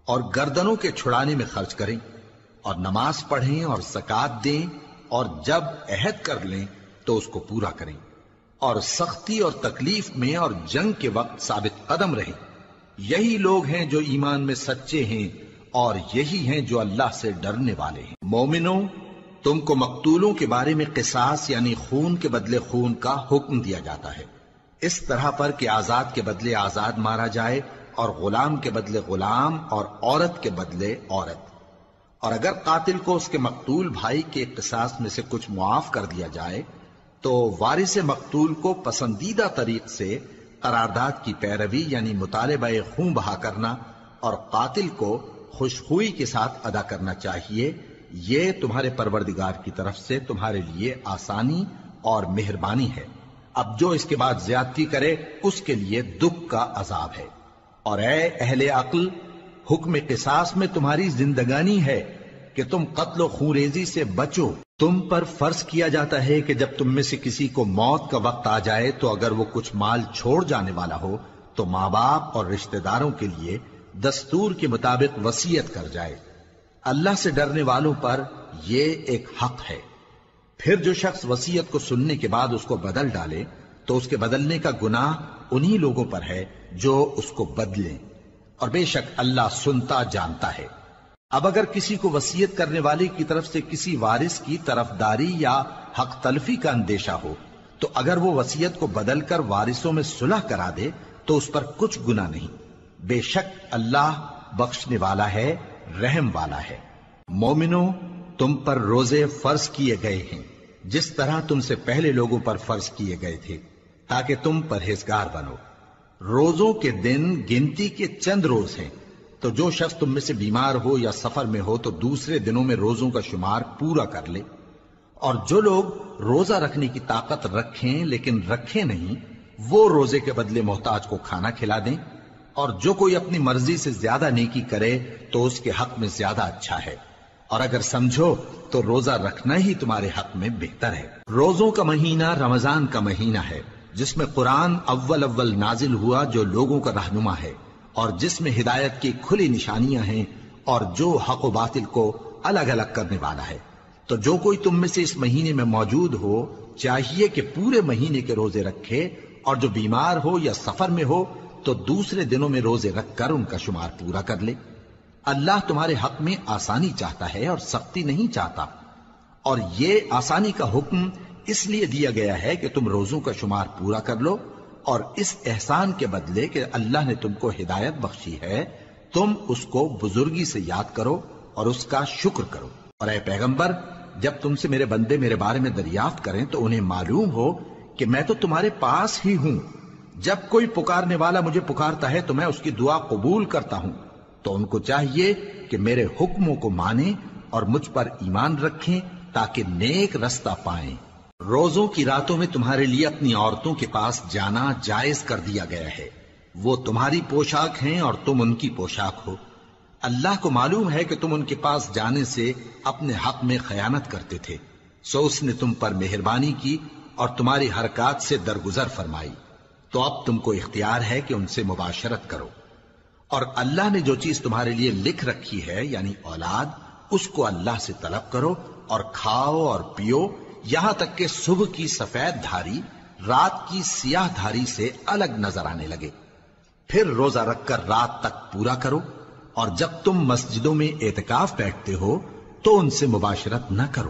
اور گردنوں کے چھڑانے میں خرچ کریں اور نماز پڑھیں اور زکات دیں اور جب عہد کر لیں تو اس کو پورا کریں اور سختی اور تکلیف میں اور جنگ کے وقت ثابت قدم رہیں۔ یہی لوگ ہیں جو ایمان میں سچے ہیں اور یہی ہیں جو اللہ سے ڈرنے والے ہیں۔ مومنوں، تم کو مقتولوں کے بارے میں قصاص یعنی خون کے بدلے خون کا حکم دیا جاتا ہے، اس طرح پر کہ آزاد کے بدلے آزاد مارا جائے اور غلام کے بدلے غلام اور عورت کے بدلے عورت۔ اور اگر قاتل کو اس کے مقتول بھائی کے قصاص میں سے کچھ معاف کر دیا جائے تو وارث مقتول کو پسندیدہ طریق سے قرارداد کی پیروی یعنی مطالبہ خون بہا کرنا اور قاتل کو خوشخوئی کے ساتھ ادا کرنا چاہیے۔ یہ تمہارے پروردگار کی طرف سے تمہارے لیے آسانی اور مہربانی ہے۔ اب جو اس کے بعد زیادتی کرے اس کے لیے دکھ کا عذاب ہے۔ اور اے اہل عقل، حکم قصاص میں تمہاری زندگانی ہے کہ تم قتل و خونریزی سے بچو۔ تم پر فرض کیا جاتا ہے کہ جب تم میں سے کسی کو موت کا وقت آ جائے تو اگر وہ کچھ مال چھوڑ جانے والا ہو تو ماں باپ اور رشتہ داروں کے لیے دستور کے مطابق وصیت کر جائے۔ اللہ سے ڈرنے والوں پر یہ ایک حق ہے۔ پھر جو شخص وصیت کو سننے کے بعد اس کو بدل ڈالے تو اس کے بدلنے کا گناہ انہی لوگوں پر ہے جو اس کو بدلیں، اور بے شک اللہ سنتا جانتا ہے۔ اب اگر کسی کو وصیت کرنے والے کی طرف سے کسی وارث کی طرفداری یا حق تلفی کا اندیشہ ہو تو اگر وہ وصیت کو بدل کر وارثوں میں صلح کرا دے تو اس پر کچھ گناہ نہیں، بے شک اللہ بخشنے والا ہے، رحم والا ہے۔ مومنوں، تم پر روزے فرض کیے گئے ہیں جس طرح تم سے پہلے لوگوں پر فرض کیے گئے تھے تاکہ تم پرہیزگار بنو۔ روزوں کے دن گنتی کے چند روز ہیں، تو جو شخص تم میں سے بیمار ہو یا سفر میں ہو تو دوسرے دنوں میں روزوں کا شمار پورا کر لے۔ اور جو لوگ روزہ رکھنے کی طاقت رکھیں لیکن رکھیں نہیں، وہ روزے کے بدلے محتاج کو کھانا کھلا دیں۔ اور جو کوئی اپنی مرضی سے زیادہ نیکی کرے تو اس کے حق میں زیادہ اچھا ہے، اور اگر سمجھو تو روزہ رکھنا ہی تمہارے حق میں بہتر ہے۔ روزوں کا مہینہ رمضان کا مہینہ ہے جس میں قرآن اول اول نازل ہوا، جو لوگوں کا رہنما ہے اور جس میں ہدایت کی کھلی نشانیاں ہیں اور جو حق و باطل کو الگ الگ کرنے والا ہے۔ تو جو کوئی تم میں سے اس مہینے میں موجود ہو چاہیے کہ پورے مہینے کے روزے رکھے، اور جو بیمار ہو یا سفر میں ہو تو دوسرے دنوں میں روزے رکھ کر ان کا شمار پورا کر لے۔ اللہ تمہارے حق میں آسانی چاہتا ہے اور سختی نہیں چاہتا، اور یہ آسانی کا حکم اس لیے دیا گیا ہے کہ تم روزوں کا شمار پورا کر لو، اور اس احسان کے بدلے کہ اللہ نے تم کو ہدایت بخشی ہے تم اس کو بزرگی سے یاد کرو اور اس کا شکر کرو۔ اور اے پیغمبر، جب تم سے میرے بندے میرے بارے میں دریافت کریں تو انہیں معلوم ہو کہ میں تو تمہارے پاس ہی ہوں۔ جب کوئی پکارنے والا مجھے پکارتا ہے تو میں اس کی دعا قبول کرتا ہوں، تو ان کو چاہیے کہ میرے حکموں کو مانیں اور مجھ پر ایمان رکھیں تاکہ نیک رستہ پائیں۔ روزوں کی راتوں میں تمہارے لیے اپنی عورتوں کے پاس جانا جائز کر دیا گیا ہے، وہ تمہاری پوشاک ہیں اور تم ان کی پوشاک ہو۔ اللہ کو معلوم ہے کہ تم ان کے پاس جانے سے اپنے حق میں خیانت کرتے تھے، سو اس نے تم پر مہربانی کی اور تمہاری حرکات سے درگزر فرمائی، تو اب تم کو اختیار ہے کہ ان سے مباشرت کرو۔ اور اللہ نے جو چیز تمہارے لیے لکھ رکھی ہے یعنی اولاد، اس کو اللہ سے طلب کرو اور کھاؤ اور پیو یہاں تک کہ صبح کی سفید دھاری رات کی سیاہ دھاری سے الگ نظر آنے لگے، پھر روزہ رکھ کر رات تک پورا کرو، اور جب تم مسجدوں میں اعتکاف بیٹھتے ہو تو ان سے مباشرت نہ کرو،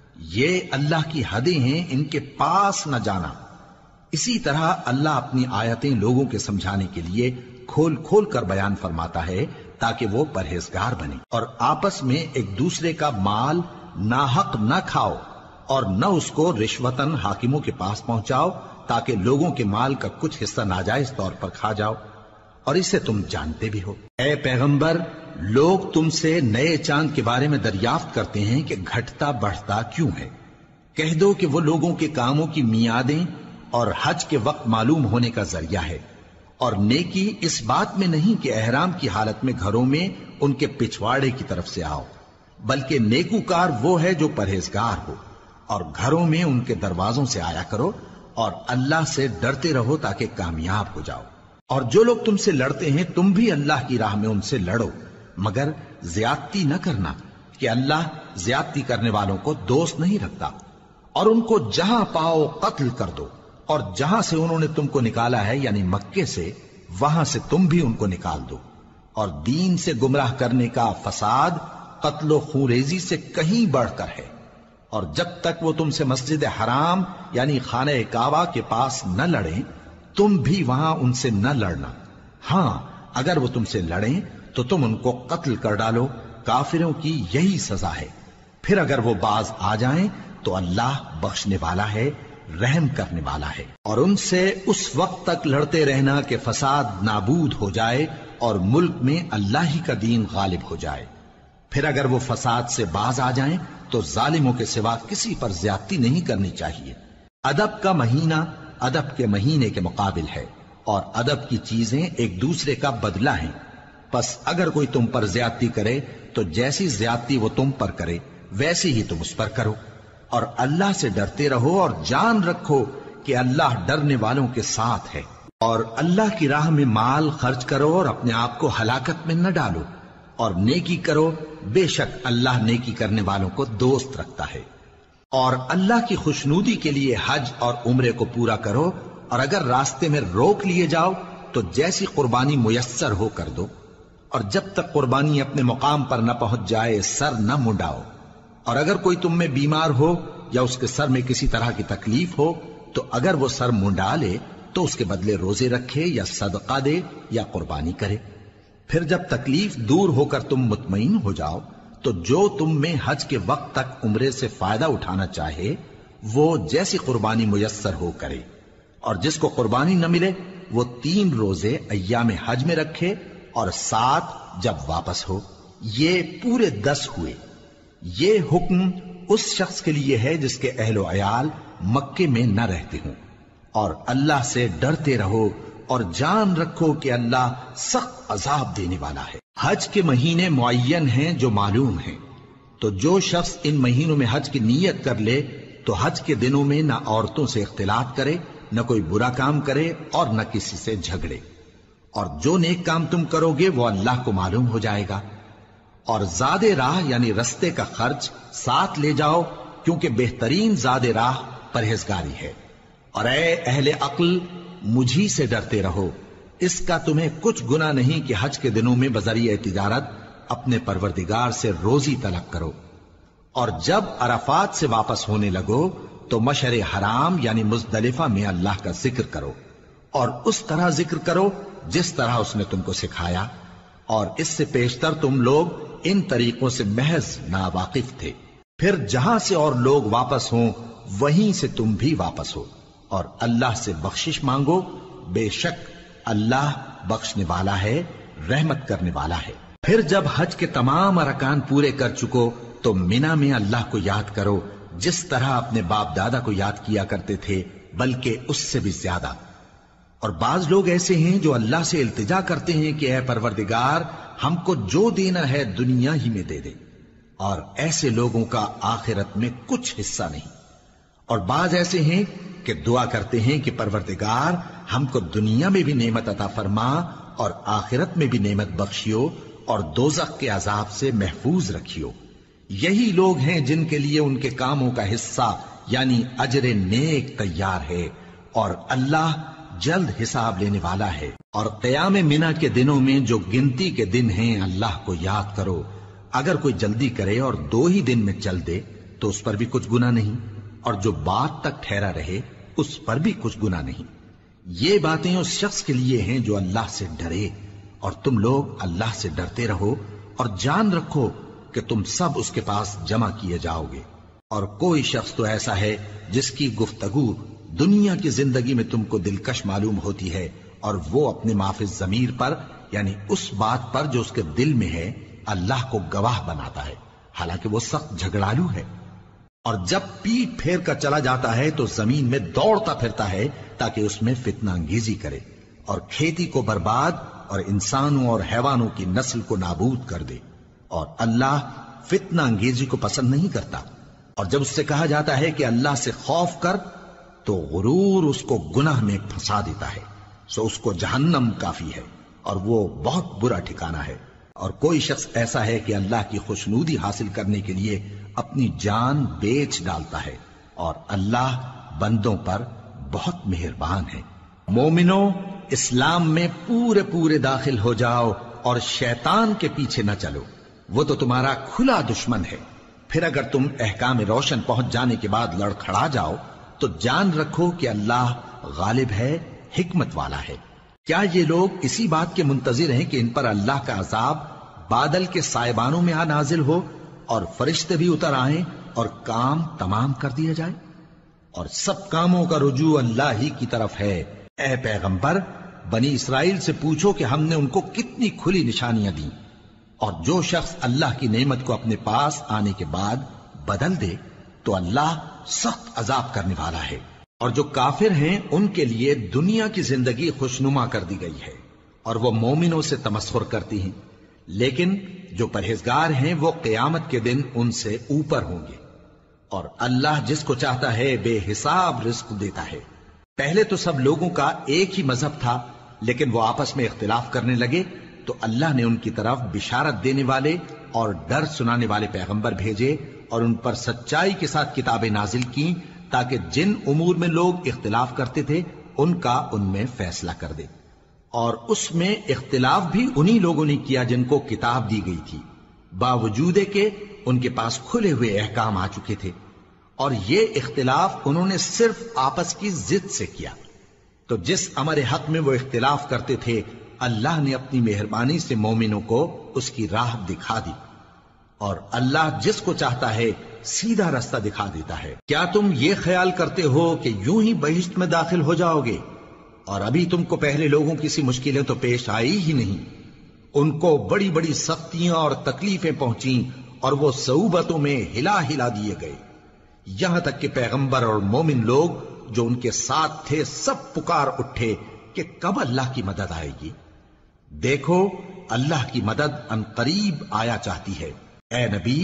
یہ اللہ کی حدیں ہیں، ان کے پاس نہ جانا۔ اسی طرح اللہ اپنی آیتیں لوگوں کے سمجھانے کے لیے کھول کھول کر بیان فرماتا ہے تاکہ وہ پرہیزگار بنے۔ اور آپس میں ایک دوسرے کا مال ناحق نہ کھاؤ اور نہ اس کو رشوتاً حاکموں کے پاس پہنچاؤ تاکہ لوگوں کے مال کا کچھ حصہ ناجائز طور پر کھا جاؤ، اور اسے تم جانتے بھی ہو۔ اے پیغمبر، لوگ تم سے نئے چاند کے بارے میں دریافت کرتے ہیں کہ گھٹتا بڑھتا کیوں ہے۔ کہہ دو کہ وہ لوگوں کے کاموں کی میعادیں اور حج کے وقت معلوم ہونے کا ذریعہ ہے، اور نیکی اس بات میں نہیں کہ احرام کی حالت میں گھروں میں ان کے پچھواڑے کی طرف سے آؤ، بلکہ نیکوکار وہ ہے جو پرہیزگار ہو، اور گھروں میں ان کے دروازوں سے آیا کرو اور اللہ سے ڈرتے رہو تاکہ کامیاب ہو جاؤ۔ اور جو لوگ تم سے لڑتے ہیں تم بھی اللہ کی راہ میں ان سے لڑو، مگر زیادتی نہ کرنا کہ اللہ زیادتی کرنے والوں کو دوست نہیں رکھتا، اور ان کو جہاں پاؤ قتل کر دو، اور جہاں سے انہوں نے تم کو نکالا ہے یعنی مکے سے، وہاں سے تم بھی ان کو نکال دو۔ اور دین سے گمراہ کرنے کا فساد قتل و خونریزی سے کہیں بڑھ کر ہے، اور جب تک وہ تم سے مسجد حرام یعنی خانہ کعبہ کے پاس نہ لڑیں تم بھی وہاں ان سے نہ لڑنا۔ ہاں اگر وہ تم سے لڑیں تو تم ان کو قتل کر ڈالو، کافروں کی یہی سزا ہے۔ پھر اگر وہ باز آ جائیں تو اللہ بخشنے والا ہے، رحم کرنے والا ہے۔ اور ان سے اس وقت تک لڑتے رہنا کہ فساد نابود ہو جائے اور ملک میں اللہ ہی کا دین غالب ہو جائے۔ پھر اگر وہ فساد سے باز آ جائیں تو ظالموں کے سوا کسی پر زیادتی نہیں کرنی چاہیے۔ ادب کا مہینہ ادب کے مہینے کے مقابل ہے، اور ادب کی چیزیں ایک دوسرے کا بدلہ ہیں۔ پس اگر کوئی تم پر زیادتی کرے تو جیسی زیادتی وہ تم پر کرے ویسی ہی تم اس پر کرو، اور اللہ سے ڈرتے رہو اور جان رکھو کہ اللہ ڈرنے والوں کے ساتھ ہے۔ اور اللہ کی راہ میں مال خرچ کرو اور اپنے آپ کو ہلاکت میں نہ ڈالو، اور نیکی کرو، بے شک اللہ نیکی کرنے والوں کو دوست رکھتا ہے۔ اور اللہ کی خوشنودی کے لیے حج اور عمرے کو پورا کرو، اور اگر راستے میں روک لیے جاؤ تو جیسی قربانی میسر ہو کر دو، اور جب تک قربانی اپنے مقام پر نہ پہنچ جائے سر نہ منڈاؤ۔ اور اگر کوئی تم میں بیمار ہو یا اس کے سر میں کسی طرح کی تکلیف ہو تو اگر وہ سر منڈا لے تو اس کے بدلے روزے رکھے یا صدقہ دے یا قربانی کرے۔ پھر جب تکلیف دور ہو کر تم مطمئن ہو جاؤ تو جو تم میں حج کے وقت تک عمرے سے فائدہ اٹھانا چاہے وہ جیسی قربانی میسر ہو کرے، اور جس کو قربانی نہ ملے وہ تین روزے ایام حج میں رکھے اور سات جب واپس ہو، یہ پورے دس ہوئے۔ یہ حکم اس شخص کے لیے ہے جس کے اہل و عیال مکے میں نہ رہتے ہوں۔ اور اللہ سے ڈرتے رہو اور جان رکھو کہ اللہ سخت عذاب دینے والا ہے۔ حج کے مہینے معین ہیں جو معلوم ہیں، تو جو شخص ان مہینوں میں حج کی نیت کر لے تو حج کے دنوں میں نہ عورتوں سے اختلاط کرے، نہ کوئی برا کام کرے اور نہ کسی سے جھگڑے، اور جو نیک کام تم کرو گے وہ اللہ کو معلوم ہو جائے گا۔ اور زاد راہ یعنی رستے کا خرچ ساتھ لے جاؤ، کیونکہ بہترین زاد راہ پرہیزگاری ہے۔ اور اے اہل عقل مجھی سے ڈرتے رہو، اس کا تمہیں کچھ گناہ نہیں کہ حج کے دنوں میں بذریعہ تجارت اپنے پروردگار سے روزی طلب کرو۔ اور جب عرفات سے واپس ہونے لگو تو مشعر حرام یعنی مزدلفہ میں اللہ کا ذکر کرو، اور اس طرح ذکر کرو جس طرح اس نے تم کو سکھایا، اور اس سے پیشتر تم لوگ ان طریقوں سے محض ناواقف تھے۔ پھر جہاں سے اور لوگ واپس ہوں وہیں سے تم بھی واپس ہو، اور اللہ سے بخشش مانگو، بے شک اللہ بخشنے والا ہے، رحمت کرنے والا ہے۔ پھر جب حج کے تمام ارکان پورے کر چکو تو مینا میں اللہ کو یاد کرو جس طرح اپنے باپ دادا کو یاد کیا کرتے تھے، بلکہ اس سے بھی زیادہ۔ اور بعض لوگ ایسے ہیں جو اللہ سے التجا کرتے ہیں کہ اے پروردگار ہم کو جو دینا ہے دنیا ہی میں دے دے، اور ایسے لوگوں کا آخرت میں کچھ حصہ نہیں۔ اور بعض ایسے ہیں کہ دعا کرتے ہیں کہ پروردگار ہم کو دنیا میں بھی نعمت عطا فرما اور آخرت میں بھی نعمت بخشیو اور دوزخ کے عذاب سے محفوظ رکھیو۔ یہی لوگ ہیں جن کے لیے ان کے کاموں کا حصہ یعنی اجر نیک تیار ہے، اور اللہ جلد حساب لینے والا ہے۔ اور قیام منا کے دنوں میں جو گنتی کے دن ہیں اللہ کو یاد کرو، اگر کوئی جلدی کرے اور دو ہی دن میں چل دے تو اس پر بھی کچھ گناہ نہیں، اور جو بات تک ٹھہرا رہے اس پر بھی کچھ گناہ نہیں۔ یہ باتیں اس شخص کے لیے ہیں جو اللہ سے ڈرے، اور تم لوگ اللہ سے ڈرتے رہو اور جان رکھو کہ تم سب اس کے پاس جمع کیے جاؤ گے۔ اور کوئی شخص تو ایسا ہے جس کی گفتگو دنیا کی زندگی میں تم کو دلکش معلوم ہوتی ہے، اور وہ اپنے معافی ضمیر پر یعنی اس بات پر جو اس کے دل میں ہے اللہ کو گواہ بناتا ہے، حالانکہ وہ سخت جھگڑالو ہے۔ اور جب پیٹ پھیر کر چلا جاتا ہے تو زمین میں دوڑتا پھرتا ہے تاکہ اس میں فتنہ انگیزی کرے اور کھیتی کو برباد اور انسانوں اور حیوانوں کی نسل کو نابود کر دے، اور اللہ فتنہ انگیزی کو پسند نہیں کرتا۔ اور جب اس سے کہا جاتا ہے کہ اللہ سے خوف کر تو غرور اس کو گناہ میں پھنسا دیتا ہے، سو اس کو جہنم کافی ہے اور وہ بہت برا ٹھکانہ ہے۔ اور کوئی شخص ایسا ہے کہ اللہ کی خوشنودی حاصل کرنے کے لیے اپنی جان بیچ ڈالتا ہے، اور اللہ بندوں پر بہت مہربان ہے۔ مومنو، اسلام میں پورے پورے داخل ہو جاؤ اور شیطان کے پیچھے نہ چلو، وہ تو تمہارا کھلا دشمن ہے۔ پھر اگر تم احکام روشن پہنچ جانے کے بعد لڑکھڑا جاؤ تو جان رکھو کہ اللہ غالب ہے، حکمت والا ہے۔ کیا یہ لوگ اسی بات کے منتظر ہیں کہ ان پر اللہ کا عذاب بادل کے سائبانوں میں آ نازل ہو اور فرشتے بھی اتر آئیں اور کام تمام کر دیا جائے؟ اور سب کاموں کا رجوع اللہ ہی کی طرف ہے۔ اے پیغمبر، بنی اسرائیل سے پوچھو کہ ہم نے ان کو کتنی کھلی نشانیاں دیں، اور جو شخص اللہ کی نعمت کو اپنے پاس آنے کے بعد بدل دے تو اللہ سخت عذاب کرنے والا ہے۔ اور جو کافر ہیں ان کے لیے دنیا کی زندگی خوشنما کر دی گئی ہے، اور وہ مومنوں سے تمسخر کرتی ہیں، لیکن جو پرہیزگار ہیں وہ قیامت کے دن ان سے اوپر ہوں گے۔ اور اللہ جس کو چاہتا ہے بے حساب رزق دیتا ہے۔ پہلے تو سب لوگوں کا ایک ہی مذہب تھا، لیکن وہ آپس میں اختلاف کرنے لگے تو اللہ نے ان کی طرف بشارت دینے والے اور ڈر سنانے والے پیغمبر بھیجے، اور ان پر سچائی کے ساتھ کتابیں نازل کی تاکہ جن امور میں لوگ اختلاف کرتے تھے ان کا ان میں فیصلہ کر دے۔ اور اس میں اختلاف بھی انہی لوگوں نے کیا جن کو کتاب دی گئی تھی، باوجود کہ ان کے پاس کھلے ہوئے احکام آ چکے تھے، اور یہ اختلاف انہوں نے صرف آپس کی ضد سے کیا۔ تو جس امر حق میں وہ اختلاف کرتے تھے اللہ نے اپنی مہربانی سے مومنوں کو اس کی راہ دکھا دی، اور اللہ جس کو چاہتا ہے سیدھا رستہ دکھا دیتا ہے۔ کیا تم یہ خیال کرتے ہو کہ یوں ہی بہشت میں داخل ہو جاؤ گے، اور ابھی تم کو پہلے لوگوں کی سی مشکلیں تو پیش آئی ہی نہیں؟ ان کو بڑی بڑی سختیاں اور تکلیفیں پہنچیں، اور وہ صعوبتوں میں ہلا ہلا دیے گئے، یہاں تک کہ پیغمبر اور مومن لوگ جو ان کے ساتھ تھے سب پکار اٹھے کہ کب اللہ کی مدد آئے گی۔ دیکھو اللہ کی مدد ان قریب آیا چاہتی ہے۔ اے نبی،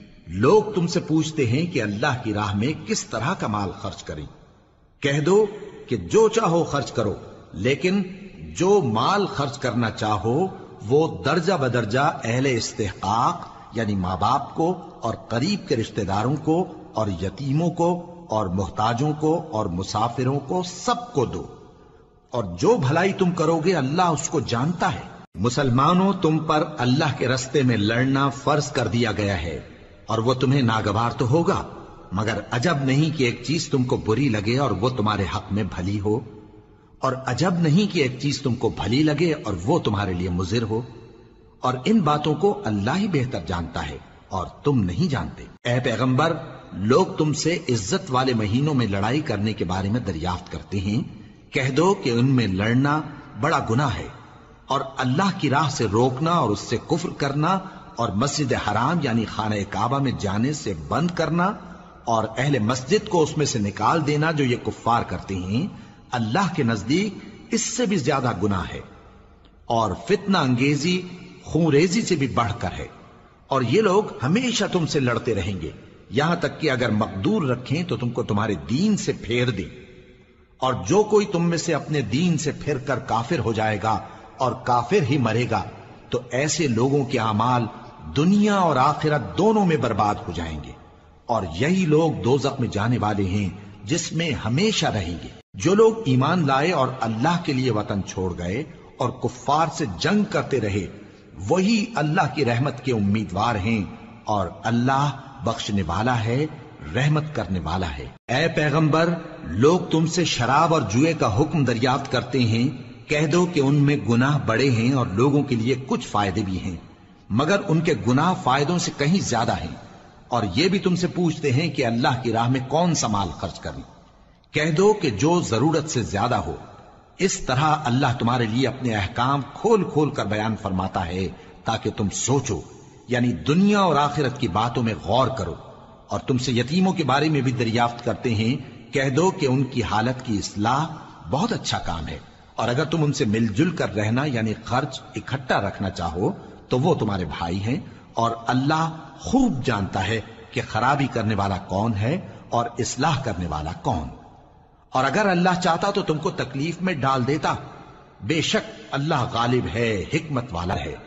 لوگ تم سے پوچھتے ہیں کہ اللہ کی راہ میں کس طرح کا مال خرچ کریں۔ کہہ دو کہ جو چاہو خرچ کرو، لیکن جو مال خرچ کرنا چاہو وہ درجہ بدرجہ اہل استحقاق یعنی ماں باپ کو، اور قریب کے رشتہ داروں کو، اور یتیموں کو، اور محتاجوں کو، اور مسافروں کو، سب کو دو، اور جو بھلائی تم کرو گے اللہ اس کو جانتا ہے۔ مسلمانوں، تم پر اللہ کے رستے میں لڑنا فرض کر دیا گیا ہے، اور وہ تمہیں ناگوار تو ہوگا، مگر عجب نہیں کہ ایک چیز تم کو بری لگے اور وہ تمہارے حق میں بھلی ہو، اور عجب نہیں کہ ایک چیز تم کو بھلی لگے اور وہ تمہارے لیے مضر ہو، اور ان باتوں کو اللہ ہی بہتر جانتا ہے اور تم نہیں جانتے۔ اے پیغمبر، لوگ تم سے عزت والے مہینوں میں لڑائی کرنے کے بارے میں دریافت کرتے ہیں، کہہ دو کہ ان میں لڑنا بڑا گناہ ہے، اور اللہ کی راہ سے روکنا اور اس سے کفر کرنا، اور مسجد حرام یعنی خانہ کعبہ میں جانے سے بند کرنا، اور اہل مسجد کو اس میں سے نکال دینا جو یہ کفار کرتے ہیں، اللہ کے نزدیک اس سے بھی زیادہ گناہ ہے، اور فتنہ انگیزی خونریزی سے بھی بڑھ کر ہے۔ اور یہ لوگ ہمیشہ تم سے لڑتے رہیں گے، یہاں تک کہ اگر مقدور رکھیں تو تم کو تمہارے دین سے پھیر دیں، اور جو کوئی تم میں سے اپنے دین سے پھر کر کافر ہو جائے گا اور کافر ہی مرے گا تو ایسے لوگوں کے اعمال دنیا اور آخرت دونوں میں برباد ہو جائیں گے، اور یہی لوگ دوزخ میں جانے والے ہیں جس میں ہمیشہ رہیں گے۔ جو لوگ ایمان لائے اور اللہ کے لیے وطن چھوڑ گئے اور کفار سے جنگ کرتے رہے وہی اللہ کی رحمت کے امیدوار ہیں، اور اللہ بخشنے والا ہے، رحمت کرنے والا ہے۔ اے پیغمبر، لوگ تم سے شراب اور جوئے کا حکم دریافت کرتے ہیں، کہہ دو کہ ان میں گناہ بڑے ہیں اور لوگوں کے لیے کچھ فائدے بھی ہیں، مگر ان کے گناہ فائدوں سے کہیں زیادہ ہیں۔ اور یہ بھی تم سے پوچھتے ہیں کہ اللہ کی راہ میں کون سا مال خرچ کریں، کہہ دو کہ جو ضرورت سے زیادہ ہو۔ اس طرح اللہ تمہارے لیے اپنے احکام کھول کھول کر بیان فرماتا ہے تاکہ تم سوچو، یعنی دنیا اور آخرت کی باتوں میں غور کرو۔ اور تم سے یتیموں کے بارے میں بھی دریافت کرتے ہیں، کہہ دو کہ ان کی حالت کی اصلاح بہت اچھا کام ہے، اور اگر تم ان سے مل جل کر رہنا یعنی خرچ اکٹھا رکھنا چاہو تو وہ تمہارے بھائی ہیں، اور اللہ خوب جانتا ہے کہ خرابی کرنے والا کون ہے اور اصلاح کرنے والا کون۔ اور اگر اللہ چاہتا تو تم کو تکلیف میں ڈال دیتا، بے شک اللہ غالب ہے، حکمت والا ہے۔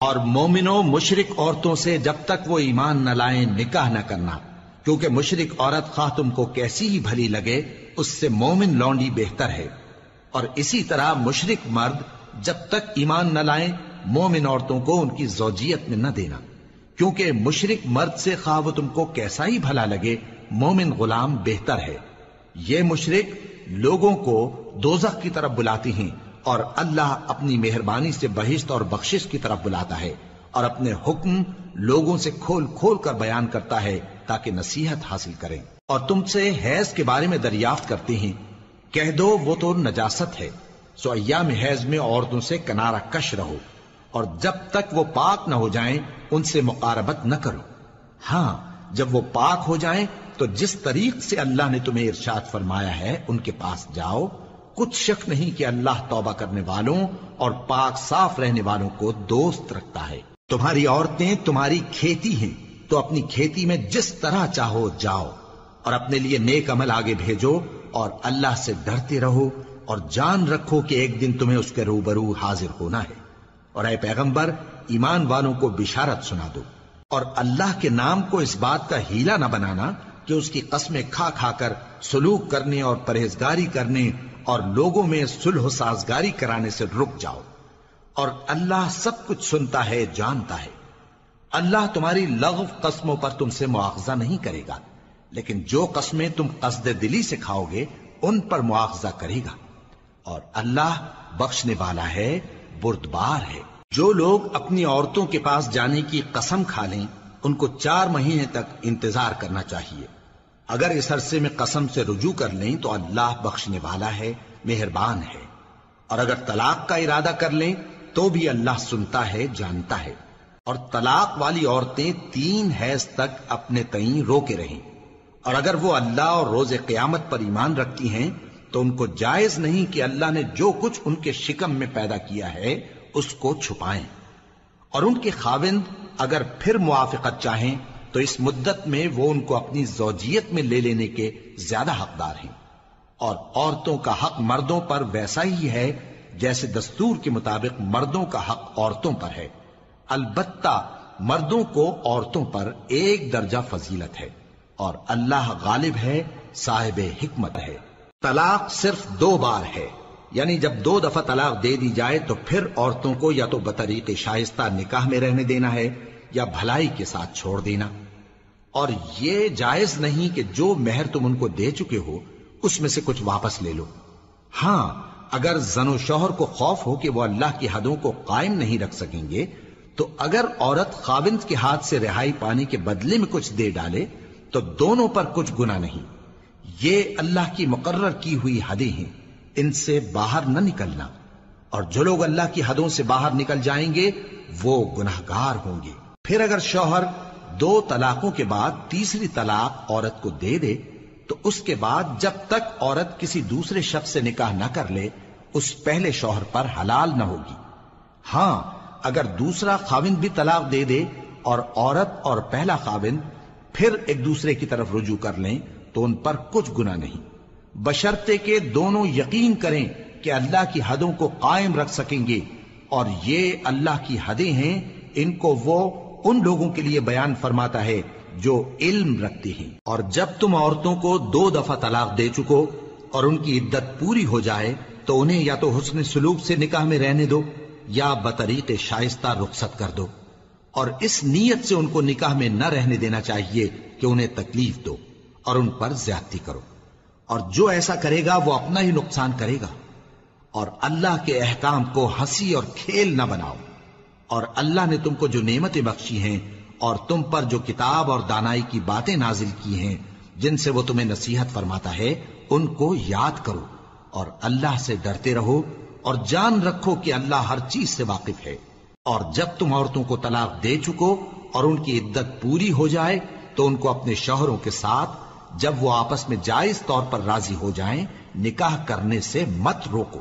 اور مومنوں مشرک عورتوں سے جب تک وہ ایمان نہ لائیں نکاح نہ کرنا، کیونکہ مشرک عورت خواہ تم کو کیسی ہی بھلی لگے اس سے مومن لونڈی بہتر ہے. اور اسی طرح مشرک مرد جب تک ایمان نہ لائیں مومن عورتوں کو ان کی زوجیت میں نہ دینا، کیونکہ مشرک مرد سے خواہ وہ تم کو کیسا ہی بھلا لگے مومن غلام بہتر ہے. یہ مشرک لوگوں کو دوزخ کی طرف بلاتی ہیں، اور اللہ اپنی مہربانی سے بہشت اور بخشش کی طرف بلاتا ہے، اور اپنے حکم لوگوں سے کھول کھول کر بیان کرتا ہے تاکہ نصیحت حاصل کریں. اور تم سے حیض کے بارے میں دریافت کرتے ہیں، کہہ دو وہ تو نجاست ہے، سو ایام حیض میں عورتوں سے کنارہ کش رہو، اور جب تک وہ پاک نہ ہو جائیں ان سے مقاربت نہ کرو. ہاں جب وہ پاک ہو جائیں تو جس طریق سے اللہ نے تمہیں ارشاد فرمایا ہے ان کے پاس جاؤ. کچھ شک نہیں کہ اللہ توبہ کرنے والوں اور پاک صاف رہنے والوں کو دوست رکھتا ہے. تمہاری عورتیں تمہاری کھیتی ہیں، تو اپنی کھیتی میں جس طرح چاہو جاؤ، اور اپنے لیے نیک عمل آگے بھیجو، اور اللہ سے ڈرتے رہو، اور جان رکھو کہ ایک دن تمہیں اس کے روبرو حاضر ہونا ہے. اور اے پیغمبر ایمان والوں کو بشارت سنا دو، اور اللہ کے نام کو اس بات کا ہیلا نہ بنانا کہ اس کی قسمیں کھا کھا کر سلوک کرنے اور پرہیزگاری کرنے اور لوگوں میں صلح و سازگاری کرانے سے رک جاؤ. اور اللہ سب کچھ سنتا ہے، جانتا ہے. اللہ تمہاری لغو قسموں پر تم سے مواخذہ نہیں کرے گا، لیکن جو قسمیں تم قصد دلی سے کھاؤ گے ان پر مواخذہ کرے گا. اور اللہ بخشنے والا ہے، بردبار ہے. جو لوگ اپنی عورتوں کے پاس جانے کی قسم کھا لیں ان کو چار مہینے تک انتظار کرنا چاہیے. اگر اس عرصے میں قسم سے رجوع کر لیں تو اللہ بخشنے والا ہے، مہربان ہے. اور اگر طلاق کا ارادہ کر لیں تو بھی اللہ سنتا ہے، جانتا ہے. اور طلاق والی عورتیں تین حیض تک اپنے تئیں روکے رہیں، اور اگر وہ اللہ اور روز قیامت پر ایمان رکھتی ہیں تو ان کو جائز نہیں کہ اللہ نے جو کچھ ان کے شکم میں پیدا کیا ہے اس کو چھپائیں. اور ان کے خاوند اگر پھر موافقت چاہیں تو اس مدت میں وہ ان کو اپنی زوجیت میں لے لینے کے زیادہ حقدار ہیں. اور عورتوں کا حق مردوں پر ویسا ہی ہے جیسے دستور کے مطابق مردوں کا حق عورتوں پر ہے. البتہ مردوں کو عورتوں پر ایک درجہ فضیلت ہے، اور اللہ غالب ہے، صاحب حکمت ہے. طلاق صرف دو بار ہے، یعنی جب دو دفعہ طلاق دے دی جائے تو پھر عورتوں کو یا تو بطریق شائستہ نکاح میں رہنے دینا ہے یا بھلائی کے ساتھ چھوڑ دینا. اور یہ جائز نہیں کہ جو مہر تم ان کو دے چکے ہو اس میں سے کچھ واپس لے لو. ہاں اگر زن و شوہر کو خوف ہو کہ وہ اللہ کی حدوں کو قائم نہیں رکھ سکیں گے تو اگر عورت خاوند کے ہاتھ سے رہائی پانے کے بدلے میں کچھ دے ڈالے تو دونوں پر کچھ گناہ نہیں. یہ اللہ کی مقرر کی ہوئی حدیں ہیں، ان سے باہر نہ نکلنا. اور جو لوگ اللہ کی حدوں سے باہر نکل جائیں گے وہ گناہگار ہوں گے. پھر اگر شوہر دو طلاقوں کے بعد تیسری طلاق عورت کو دے دے تو اس کے بعد جب تک عورت کسی دوسرے شخص سے نکاح نہ کر لے اس پہلے شوہر پر حلال نہ ہوگی. ہاں اگر دوسرا خاوند بھی طلاق دے دے اور عورت اور پہلا خاوند پھر ایک دوسرے کی طرف رجوع کر لیں تو ان پر کچھ گناہ نہیں، بشرطے کہ دونوں یقین کریں کہ اللہ کی حدوں کو قائم رکھ سکیں گے. اور یہ اللہ کی حدیں ہیں، ان کو وہ ان لوگوں کے لیے بیان فرماتا ہے جو علم رکھتے ہیں. اور جب تم عورتوں کو دو دفعہ طلاق دے چکو اور ان کی عدت پوری ہو جائے تو انہیں یا تو حسن سلوک سے نکاح میں رہنے دو یا بطریق شائستہ رخصت کر دو. اور اس نیت سے ان کو نکاح میں نہ رہنے دینا چاہیے کہ انہیں تکلیف دو اور ان پر زیادتی کرو. اور جو ایسا کرے گا وہ اپنا ہی نقصان کرے گا. اور اللہ کے احکام کو ہنسی اور کھیل نہ بناؤ. اور اللہ نے تم کو جو نعمتیں بخشی ہیں اور تم پر جو کتاب اور دانائی کی باتیں نازل کی ہیں جن سے وہ تمہیں نصیحت فرماتا ہے ان کو یاد کرو. اور اللہ سے ڈرتے رہو اور جان رکھو کہ اللہ ہر چیز سے واقف ہے. اور جب تم عورتوں کو طلاق دے چکو اور ان کی عدت پوری ہو جائے تو ان کو اپنے شوہروں کے ساتھ جب وہ آپس میں جائز طور پر راضی ہو جائیں نکاح کرنے سے مت روکو.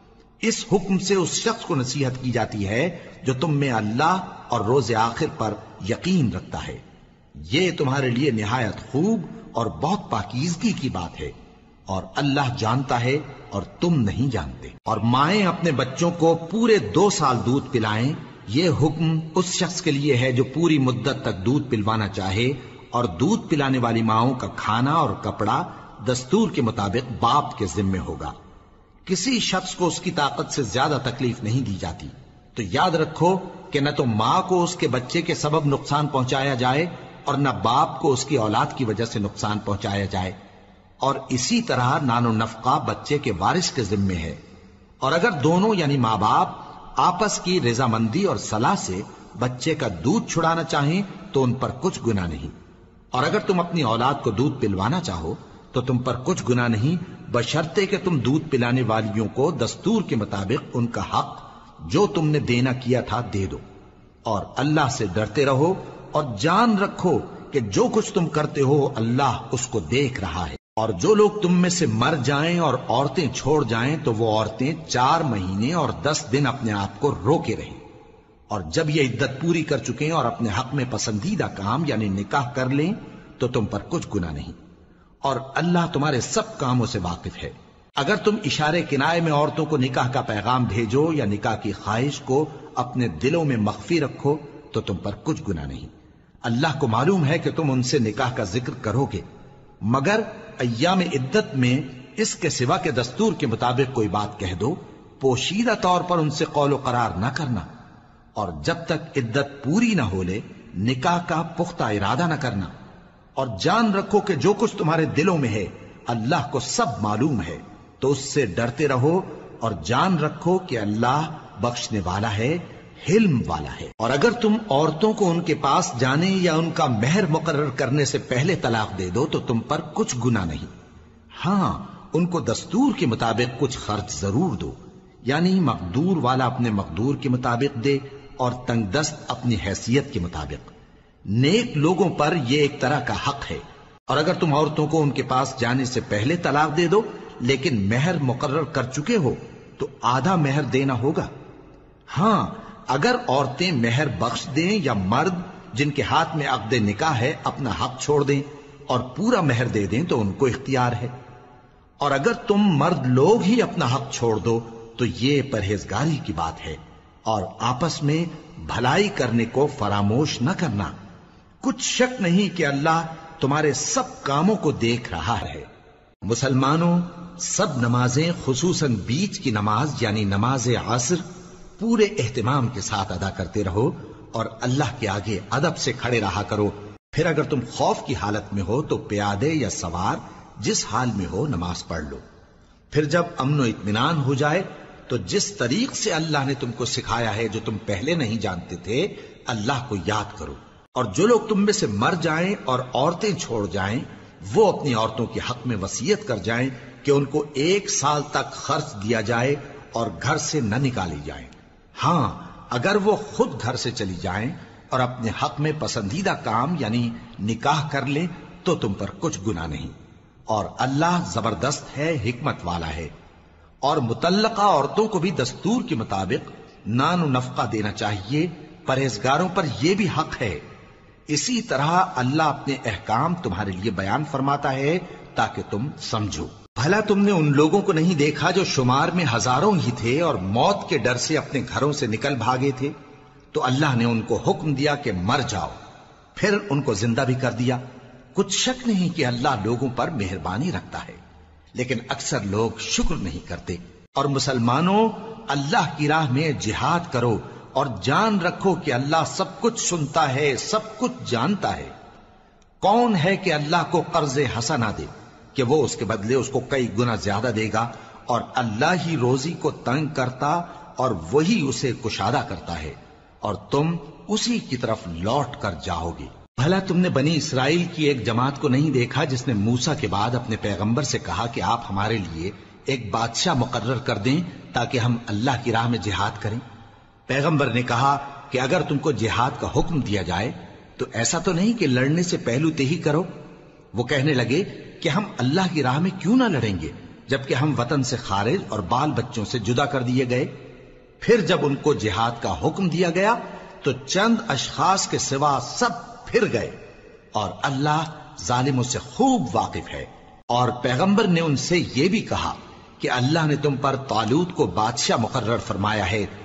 اس حکم سے اس شخص کو نصیحت کی جاتی ہے جو تم میں اللہ اور روز آخر پر یقین رکھتا ہے. یہ تمہارے لیے نہایت خوب اور بہت پاکیزگی کی بات ہے، اور اللہ جانتا ہے اور تم نہیں جانتے. اور مائیں اپنے بچوں کو پورے دو سال دودھ پلائیں یہ حکم اس شخص کے لیے ہے جو پوری مدت تک دودھ پلوانا چاہے، اور دودھ پلانے والی ماؤں کا کھانا اور کپڑا دستور کے مطابق باپ کے ذمے ہوگا۔ کسی شخص کو اس کی طاقت سے زیادہ تکلیف نہیں دی جاتی، تو یاد رکھو کہ نہ تو ماں کو اس کے بچے کے سبب نقصان پہنچایا جائے اور نہ باپ کو اس کی اولاد کی وجہ سے نقصان پہنچایا جائے، اور اسی طرح نان و نفقہ بچے کے وارث کے ذمے ہے۔ اور اگر دونوں یعنی ماں باپ آپس کی رضامندی اور صلاح سے بچے کا دودھ چھڑانا چاہیں تو ان پر کچھ گناہ نہیں، اور اگر تم اپنی اولاد کو دودھ پلوانا چاہو تو تم پر کچھ گناہ نہیں، بشرطے کہ تم دودھ پلانے والیوں کو دستور کے مطابق ان کا حق جو تم نے دینا کیا تھا دے دو، اور اللہ سے ڈرتے رہو اور جان رکھو کہ جو کچھ تم کرتے ہو اللہ اس کو دیکھ رہا ہے۔ اور جو لوگ تم میں سے مر جائیں اور عورتیں چھوڑ جائیں تو وہ عورتیں چار مہینے اور دس دن اپنے آپ کو روکے رہیں، اور جب یہ عدت پوری کر چکیں اور اپنے حق میں پسندیدہ کام یعنی نکاح کر لیں تو تم پر کچھ گناہ نہیں، اور اللہ تمہارے سب کاموں سے واقف ہے۔ اگر تم اشارے کنائے میں عورتوں کو نکاح کا پیغام بھیجو یا نکاح کی خواہش کو اپنے دلوں میں مخفی رکھو تو تم پر کچھ گناہ نہیں۔ اللہ کو معلوم ہے کہ تم ان سے نکاح کا ذکر کرو گے، مگر ایام عدت میں اس کے سوا کے دستور کے مطابق کوئی بات کہہ دو، پوشیدہ طور پر ان سے قول و قرار نہ کرنا، اور جب تک عدت پوری نہ ہو لے نکاح کا پختہ ارادہ نہ کرنا، اور جان رکھو کہ جو کچھ تمہارے دلوں میں ہے اللہ کو سب معلوم ہے، تو اس سے ڈرتے رہو اور جان رکھو کہ اللہ بخشنے والا ہے، حلم والا ہے۔ اور اگر تم عورتوں کو ان کے پاس جانے یا ان کا مہر مقرر کرنے سے پہلے طلاق دے دو تو تم پر کچھ گناہ نہیں، ہاں ان کو دستور کے مطابق کچھ خرچ ضرور دو، یعنی مقدور والا اپنے مقدور کے مطابق دے اور تنگ دست اپنی حیثیت کے مطابق۔ نیک لوگوں پر یہ ایک طرح کا حق ہے۔ اور اگر تم عورتوں کو ان کے پاس جانے سے پہلے طلاق دے دو لیکن مہر مقرر کر چکے ہو تو آدھا مہر دینا ہوگا۔ ہاں اگر عورتیں مہر بخش دیں یا مرد جن کے ہاتھ میں عقد نکاح ہے اپنا حق چھوڑ دیں اور پورا مہر دے دیں تو ان کو اختیار ہے، اور اگر تم مرد لوگ ہی اپنا حق چھوڑ دو تو یہ پرہیزگاری کی بات ہے، اور آپس میں بھلائی کرنے کو فراموش نہ کرنا۔ کچھ شک نہیں کہ اللہ تمہارے سب کاموں کو دیکھ رہا ہے۔ مسلمانوں، سب نمازیں خصوصاً بیچ کی نماز یعنی نماز عصر پورے اہتمام کے ساتھ ادا کرتے رہو اور اللہ کے آگے ادب سے کھڑے رہا کرو۔ پھر اگر تم خوف کی حالت میں ہو تو پیادے یا سوار جس حال میں ہو نماز پڑھ لو۔ پھر جب امن و اطمینان ہو جائے تو جس طریق سے اللہ نے تم کو سکھایا ہے جو تم پہلے نہیں جانتے تھے اللہ کو یاد کرو۔ اور جو لوگ تم میں سے مر جائیں اور عورتیں چھوڑ جائیں وہ اپنی عورتوں کے حق میں وصیت کر جائیں کہ ان کو ایک سال تک خرچ دیا جائے اور گھر سے نہ نکالی جائیں۔ ہاں اگر وہ خود گھر سے چلی جائیں اور اپنے حق میں پسندیدہ کام یعنی نکاح کر لیں تو تم پر کچھ گناہ نہیں، اور اللہ زبردست ہے، حکمت والا ہے۔ اور مطلقہ عورتوں کو بھی دستور کے مطابق نان و نفقہ دینا چاہیے، پرہیزگاروں پر یہ بھی حق ہے۔ اسی طرح اللہ اپنے احکام تمہارے لیے بیان فرماتا ہے تاکہ تم سمجھو۔ بھلا تم نے ان لوگوں کو نہیں دیکھا جو شمار میں ہزاروں ہی تھے اور موت کے ڈر سے اپنے گھروں سے نکل بھاگے تھے؟ تو اللہ نے ان کو حکم دیا کہ مر جاؤ، پھر ان کو زندہ بھی کر دیا۔ کچھ شک نہیں کہ اللہ لوگوں پر مہربانی رکھتا ہے، لیکن اکثر لوگ شکر نہیں کرتے۔ اور مسلمانوں، اللہ کی راہ میں جہاد کرو اور جان رکھو کہ اللہ سب کچھ سنتا ہے، سب کچھ جانتا ہے۔ کون ہے کہ اللہ کو قرض حسنہ دے کہ وہ اس کے بدلے اس کو کئی گنا زیادہ دے گا، اور اللہ ہی روزی کو تنگ کرتا اور وہی اسے کشادہ کرتا ہے، اور تم اسی کی طرف لوٹ کر جاؤ گے۔ بھلا تم نے بنی اسرائیل کی ایک جماعت کو نہیں دیکھا جس نے موسیٰ کے بعد اپنے پیغمبر سے کہا کہ آپ ہمارے لیے ایک بادشاہ مقرر کر دیں تاکہ ہم اللہ کی راہ میں جہاد کریں؟ پیغمبر نے کہا کہ اگر تم کو جہاد کا حکم دیا جائے تو ایسا تو نہیں کہ لڑنے سے پہلو تہی کرو۔ وہ کہنے لگے کہ ہم اللہ کی راہ میں کیوں نہ لڑیں گے جبکہ ہم وطن سے خارج اور بال بچوں سے جدا کر دیے گئے۔ پھر جب ان کو جہاد کا حکم دیا گیا تو چند اشخاص کے سوا سب پھر گئے، اور اللہ ظالموں سے خوب واقف ہے۔ اور پیغمبر نے ان سے یہ بھی کہا کہ اللہ نے تم پر طالوت کو بادشاہ مقرر فرمایا ہے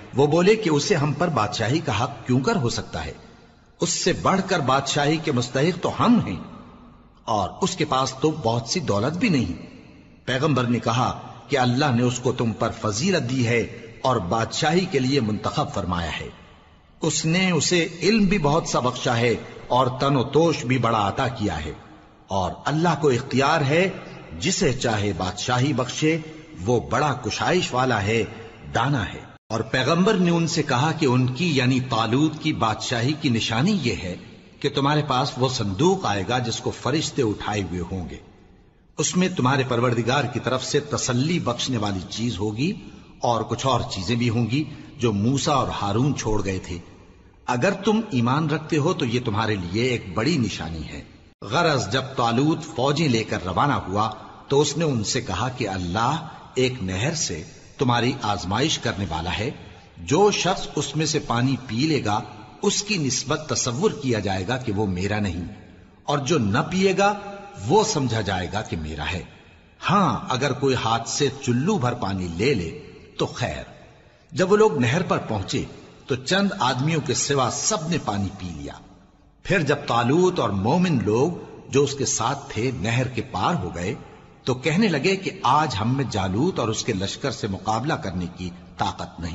وہ بولے کہ اسے ہم پر بادشاہی کا حق کیوں کر ہو سکتا ہے؟ اس سے بڑھ کر بادشاہی کے مستحق تو ہم ہیں، اور اس کے پاس تو بہت سی دولت بھی نہیں۔ پیغمبر نے کہا کہ اللہ نے اس کو تم پر فضیلت دی ہے اور بادشاہی کے لیے منتخب فرمایا ہے۔ اس نے اسے علم بھی بہت سا بخشا ہے اور تن و توش بھی بڑا عطا کیا ہے، اور اللہ کو اختیار ہے جسے چاہے بادشاہی بخشے، وہ بڑا کشائش والا ہے، دانا ہے۔ اور پیغمبر نے ان سے کہا کہ ان کی یعنی طالوت کی بادشاہی کی نشانی یہ ہے کہ تمہارے پاس وہ صندوق آئے گا جس کو فرشتے اٹھائے ہوئے ہوں گے، اس میں تمہارے پروردگار کی طرف سے تسلی بخشنے والی چیز ہوگی اور کچھ اور چیزیں بھی ہوں گی جو موسیٰ اور ہارون چھوڑ گئے تھے۔ اگر تم ایمان رکھتے ہو تو یہ تمہارے لیے ایک بڑی نشانی ہے۔ غرض جب طالوت فوجیں لے کر روانہ ہوا تو اس نے ان سے کہا کہ اللہ ایک نہر سے تمہاری آزمائش کرنے والا ہے، جو شخص اس میں سے پانی پی لے گا اس کی نسبت تصور کیا جائے گا کہ وہ میرا نہیں، اور جو نہ پیے گا وہ سمجھا جائے گا کہ میرا ہے۔ ہاں اگر کوئی ہاتھ سے چلو بھر پانی لے لے تو خیر۔ جب وہ لوگ نہر پر پہنچے تو چند آدمیوں کے سوا سب نے پانی پی لیا۔ پھر جب طالوت اور مومن لوگ جو اس کے ساتھ تھے نہر کے پار ہو گئے تو کہنے لگے کہ آج ہم میں جالوت اور اس کے لشکر سے مقابلہ کرنے کی طاقت نہیں۔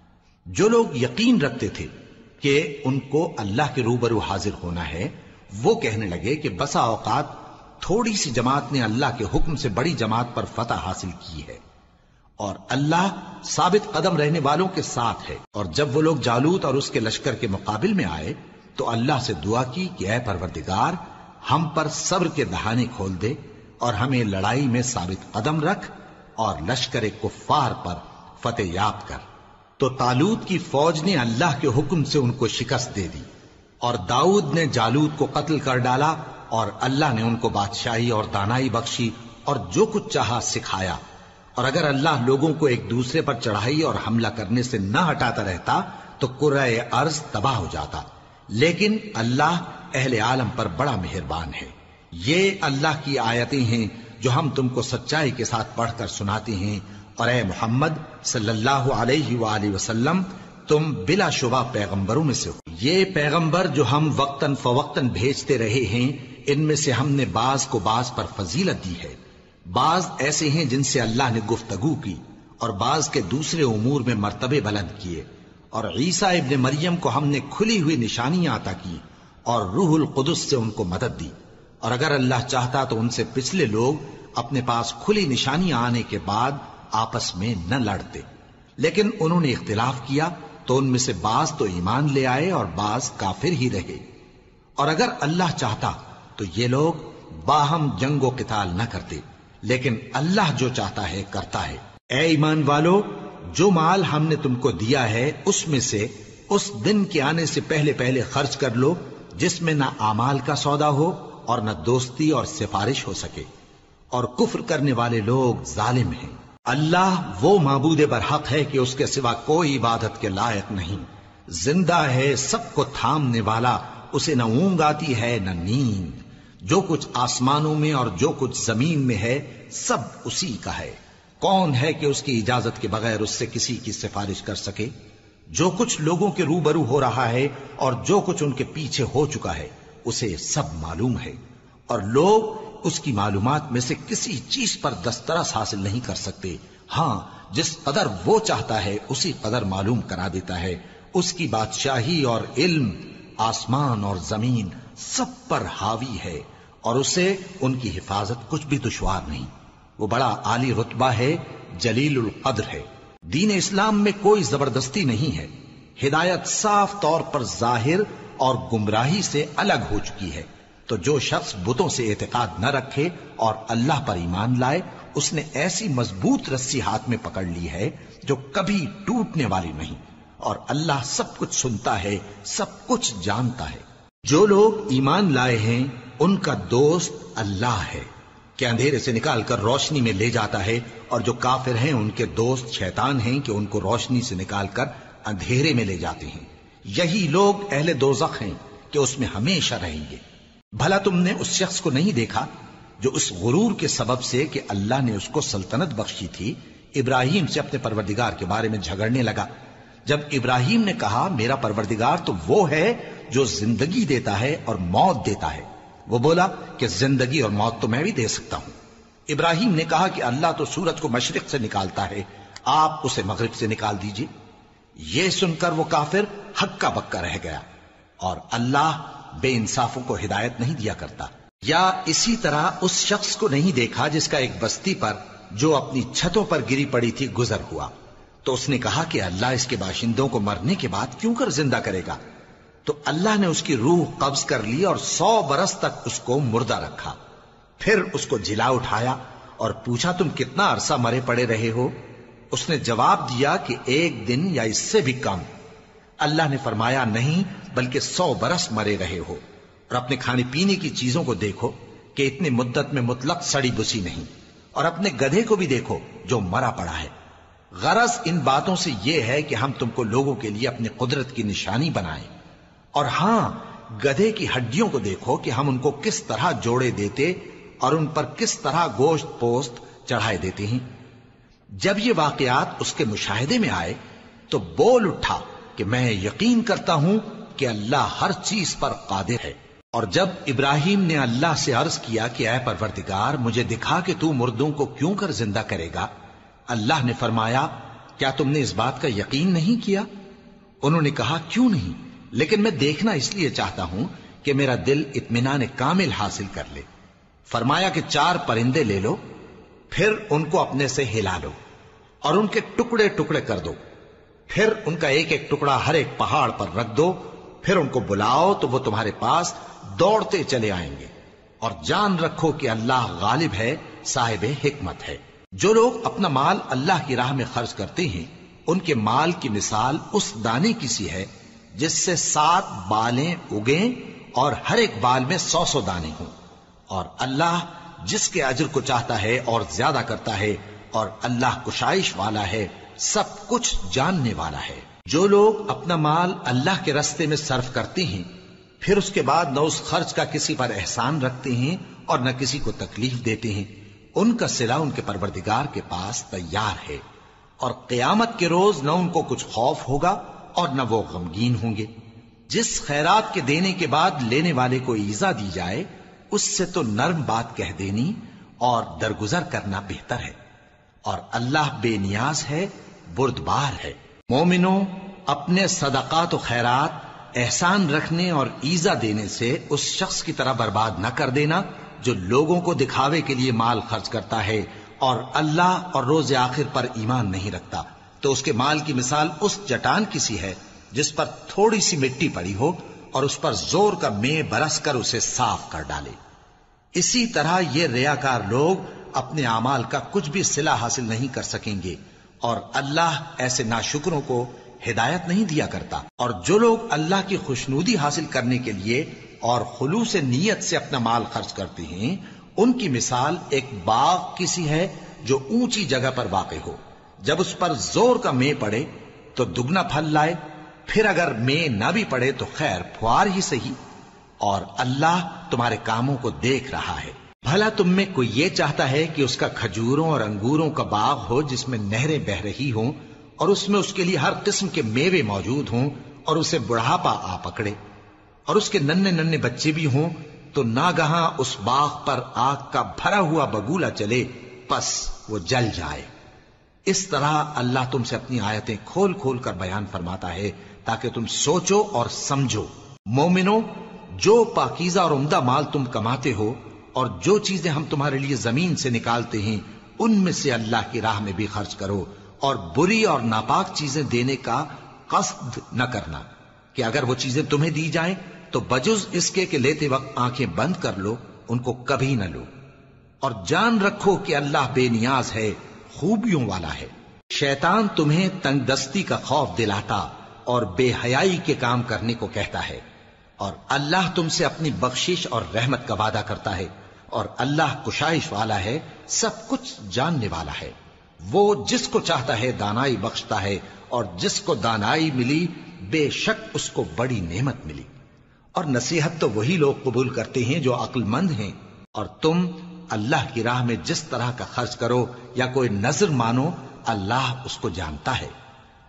جو لوگ یقین رکھتے تھے کہ ان کو اللہ کے روبرو حاضر ہونا ہے، وہ کہنے لگے کہ بسا اوقات تھوڑی سی جماعت نے اللہ کے حکم سے بڑی جماعت پر فتح حاصل کی ہے، اور اللہ ثابت قدم رہنے والوں کے ساتھ ہے۔ اور جب وہ لوگ جالوت اور اس کے لشکر کے مقابل میں آئے تو اللہ سے دعا کی کہ اے پروردگار ہم پر صبر کے دہانے کھول دے اور ہمیں لڑائی میں ثابت قدم رکھ اور لشکر کفار پر فتح یاب کر۔ تو طالوت کی فوج نے اللہ کے حکم سے ان کو شکست دے دی، اور داؤد نے جالوت کو قتل کر ڈالا، اور اللہ نے ان کو بادشاہی اور دانائی بخشی اور جو کچھ چاہا سکھایا۔ اور اگر اللہ لوگوں کو ایک دوسرے پر چڑھائی اور حملہ کرنے سے نہ ہٹاتا رہتا تو کرۂ ارض تباہ ہو جاتا، لیکن اللہ اہل عالم پر بڑا مہربان ہے۔ یہ اللہ کی آیتیں ہیں جو ہم تم کو سچائی کے ساتھ پڑھ کر سناتے ہیں، اور اے محمد صلی اللہ علیہ وآلہ وسلم تم بلا شبہ پیغمبروں میں سے ہو۔ یہ پیغمبر جو ہم وقتاً فوقتاً بھیجتے رہے ہیں، ان میں سے ہم نے بعض کو بعض پر فضیلت دی ہے۔ بعض ایسے ہیں جن سے اللہ نے گفتگو کی، اور بعض کے دوسرے امور میں مرتبے بلند کیے، اور عیسیٰ ابن مریم کو ہم نے کھلی ہوئی نشانیاں عطا کی اور روح القدس سے ان کو مدد دی۔ اور اگر اللہ چاہتا تو ان سے پچھلے لوگ اپنے پاس کھلی نشانیاں آنے کے بعد آپس میں نہ لڑتے، لیکن انہوں نے اختلاف کیا تو ان میں سے بعض تو ایمان لے آئے اور بعض کافر ہی رہے۔ اور اگر اللہ چاہتا تو یہ لوگ باہم جنگ و قتال نہ کرتے، لیکن اللہ جو چاہتا ہے کرتا ہے۔ اے ایمان والو، جو مال ہم نے تم کو دیا ہے اس میں سے اس دن کے آنے سے پہلے پہلے خرچ کر لو جس میں نہ اعمال کا سودا ہو اور نہ دوستی اور سفارش ہو سکے، اور کفر کرنے والے لوگ ظالم ہیں۔ اللہ وہ معبود برحق ہے کہ اس کے سوا کوئی عبادت کے لائق نہیں، زندہ ہے، سب کو تھامنے والا، اسے نہ اونگ آتی ہے نہ نیند۔ جو کچھ آسمانوں میں اور جو کچھ زمین میں ہے سب اسی کا ہے۔ کون ہے کہ اس کی اجازت کے بغیر اس سے کسی کی سفارش کر سکے؟ جو کچھ لوگوں کے روبرو ہو رہا ہے اور جو کچھ ان کے پیچھے ہو چکا ہے اسے سب معلوم ہے، اور لوگ اس کی معلومات میں سے کسی چیز پر دسترس حاصل نہیں کر سکتے۔ ہاں جس قدر وہ چاہتا ہے اسی قدر معلوم کرا دیتا ہے۔ اس کی بادشاہی اور علم آسمان اور زمین سب پر حاوی ہے، اور اسے ان کی حفاظت کچھ بھی دشوار نہیں۔ وہ بڑا عالی رتبہ ہے، جلیل القدر ہے۔ دین اسلام میں کوئی زبردستی نہیں ہے، ہدایت صاف طور پر ظاہر اور گمراہی سے الگ ہو چکی ہے۔ تو جو شخص بتوں سے اعتقاد نہ رکھے اور اللہ پر ایمان لائے، اس نے ایسی مضبوط رسی ہاتھ میں پکڑ لی ہے جو کبھی ٹوٹنے والی نہیں، اور اللہ سب کچھ سنتا ہے، سب کچھ جانتا ہے۔ جو لوگ ایمان لائے ہیں ان کا دوست اللہ ہے کہ اندھیرے سے نکال کر روشنی میں لے جاتا ہے، اور جو کافر ہیں ان کے دوست شیطان ہیں کہ ان کو روشنی سے نکال کر اندھیرے میں لے جاتے ہیں۔ یہی لوگ اہل دوزخ ہیں کہ اس میں ہمیشہ رہیں گے۔ بھلا تم نے اس شخص کو نہیں دیکھا جو اس غرور کے سبب سے کہ اللہ نے اس کو سلطنت بخشی تھی ابراہیم سے اپنے پروردگار کے بارے میں جھگڑنے لگا؟ جب ابراہیم نے کہا میرا پروردگار تو وہ ہے جو زندگی دیتا ہے اور موت دیتا ہے، وہ بولا کہ زندگی اور موت تو میں بھی دے سکتا ہوں۔ ابراہیم نے کہا کہ اللہ تو سورج کو مشرق سے نکالتا ہے، آپ اسے مغرب سے نکال دیجئے۔ یہ سن کر وہ کافر ہکا بکا رہ گیا، اور اللہ بے انصافوں کو ہدایت نہیں دیا کرتا۔ یا اسی طرح اس شخص کو نہیں دیکھا جس کا ایک بستی پر جو اپنی چھتوں پر گری پڑی تھی گزر ہوا، تو اس نے کہا کہ اللہ اس کے باشندوں کو مرنے کے بعد کیوں کر زندہ کرے گا؟ تو اللہ نے اس کی روح قبض کر لی اور سو برس تک اس کو مردہ رکھا، پھر اس کو جلا اٹھایا اور پوچھا تم کتنا عرصہ مرے پڑے رہے ہو؟ اس نے جواب دیا کہ ایک دن یا اس سے بھی کم۔ اللہ نے فرمایا نہیں بلکہ سو برس مرے رہے ہو، اور اپنے کھانے پینے کی چیزوں کو دیکھو کہ اتنی مدت میں مطلق سڑی بسی نہیں، اور اپنے گدھے کو بھی دیکھو جو مرا پڑا ہے۔ غرض ان باتوں سے یہ ہے کہ ہم تم کو لوگوں کے لیے اپنی قدرت کی نشانی بنائیں، اور ہاں گدھے کی ہڈیوں کو دیکھو کہ ہم ان کو کس طرح جوڑے دیتے اور ان پر کس طرح گوشت پوست چڑھائے دیتے ہیں۔ جب یہ واقعات اس کے مشاہدے میں آئے تو بول اٹھا کہ میں یقین کرتا ہوں کہ اللہ ہر چیز پر قادر ہے۔ اور جب ابراہیم نے اللہ سے عرض کیا کہ اے پروردگار مجھے دکھا کہ تو مردوں کو کیوں کر زندہ کرے گا، اللہ نے فرمایا کیا تم نے اس بات کا یقین نہیں کیا؟ انہوں نے کہا کیوں نہیں، لیکن میں دیکھنا اس لیے چاہتا ہوں کہ میرا دل اطمینان کامل حاصل کر لے۔ فرمایا کہ چار پرندے لے لو، پھر ان کو اپنے سے ہلا لو اور ان کے ٹکڑے ٹکڑے کر دو، پھر ان کا ایک ایک ٹکڑا ہر ایک پہاڑ پر رکھ دو، پھر ان کو بلاؤ تو وہ تمہارے پاس دوڑتے چلے آئیں گے، اور جان رکھو کہ اللہ غالب ہے، صاحب حکمت ہے۔ جو لوگ اپنا مال اللہ کی راہ میں خرچ کرتے ہیں ان کے مال کی مثال اس دانے کی سی ہے جس سے سات بالیں اگیں اور ہر ایک بال میں سو سو دانے ہوں، اور اللہ جس کے اجر کو چاہتا ہے اور زیادہ کرتا ہے، اور اللہ کشائش والا ہے، سب کچھ جاننے والا ہے۔ جو لوگ اپنا مال اللہ کے راستے میں صرف کرتے ہیں پھر اس کے بعد نہ اس خرچ کا کسی پر احسان رکھتے ہیں اور نہ کسی کو تکلیف دیتے ہیں، ان کا صلہ ان کے پروردگار کے پاس تیار ہے، اور قیامت کے روز نہ ان کو کچھ خوف ہوگا اور نہ وہ غمگین ہوں گے۔ جس خیرات کے دینے کے بعد لینے والے کو ایذا دی جائے اس سے تو نرم بات کہہ دینی اور درگزر کرنا بہتر ہے، اور اللہ بے نیاز ہے، بردبار ہے۔ مومنوں، اپنے صدقات و خیرات احسان رکھنے اور ایذا دینے سے اس شخص کی طرح برباد نہ کر دینا جو لوگوں کو دکھاوے کے لیے مال خرچ کرتا ہے اور اللہ اور روز آخر پر ایمان نہیں رکھتا، تو اس کے مال کی مثال اس چٹان کی سی ہے جس پر تھوڑی سی مٹی پڑی ہو اور اس پر زور کا مے برس کر اسے صاف کر ڈالے۔ اسی طرح یہ ریاکار لوگ اپنے اعمال کا کچھ بھی صلہ حاصل نہیں کر سکیں گے، اور اللہ ایسے ناشکروں کو ہدایت نہیں دیا کرتا۔ اور جو لوگ اللہ کی خوشنودی حاصل کرنے کے لیے اور خلوص نیت سے اپنا مال خرچ کرتے ہیں ان کی مثال ایک باغ کی سی ہے جو اونچی جگہ پر واقع ہو، جب اس پر زور کا مے پڑے تو دگنا پھل لائے، پھر اگر مے نہ بھی پڑے تو خیر پھوار ہی صحیح، اور اللہ تمہارے کاموں کو دیکھ رہا ہے۔ بھلا تم میں کوئی یہ چاہتا ہے کہ اس کا کھجوروں اور انگوروں کا باغ ہو جس میں نہریں بہ رہی ہوں اور اس میں اس کے لیے ہر قسم کے میوے موجود ہوں، اور اسے بڑھاپا آ پکڑے اور اس کے ننھے ننھے بچے بھی ہوں، تو ناگہاں اس باغ پر آگ کا بھرا ہوا بگولا چلے، پس وہ جل جائے۔ اس طرح اللہ تم سے اپنی آیتیں کھول کھول کر بیان فرماتا ہے تاکہ تم سوچو اور سمجھو۔ مومنو، جو پاکیزہ اور عمدہ مال تم کماتے ہو اور جو چیزیں ہم تمہارے لیے زمین سے نکالتے ہیں ان میں سے اللہ کی راہ میں بھی خرچ کرو، اور بری اور ناپاک چیزیں دینے کا قصد نہ کرنا کہ اگر وہ چیزیں تمہیں دی جائیں تو بجز اس کے کہ لیتے وقت آنکھیں بند کر لو، ان کو کبھی نہ لو، اور جان رکھو کہ اللہ بے نیاز ہے، خوبیوں والا ہے۔ شیطان تمہیں تنگ دستی کا خوف دلاتا اور بے حیائی کے کام کرنے کو کہتا ہے، اور اللہ تم سے اپنی بخشش اور رحمت کا وعدہ کرتا ہے، اور اللہ کشائش والا ہے، سب کچھ جاننے والا ہے۔ وہ جس کو چاہتا ہے دانائی بخشتا ہے، اور جس کو دانائی ملی بے شک اس کو بڑی نعمت ملی۔ اور نصیحت تو وہی لوگ قبول کرتے ہیں جو عقل مند ہیں، اور تم اللہ کی راہ میں جس طرح کا خرچ کرو یا کوئی نذر مانو اللہ اس کو جانتا ہے۔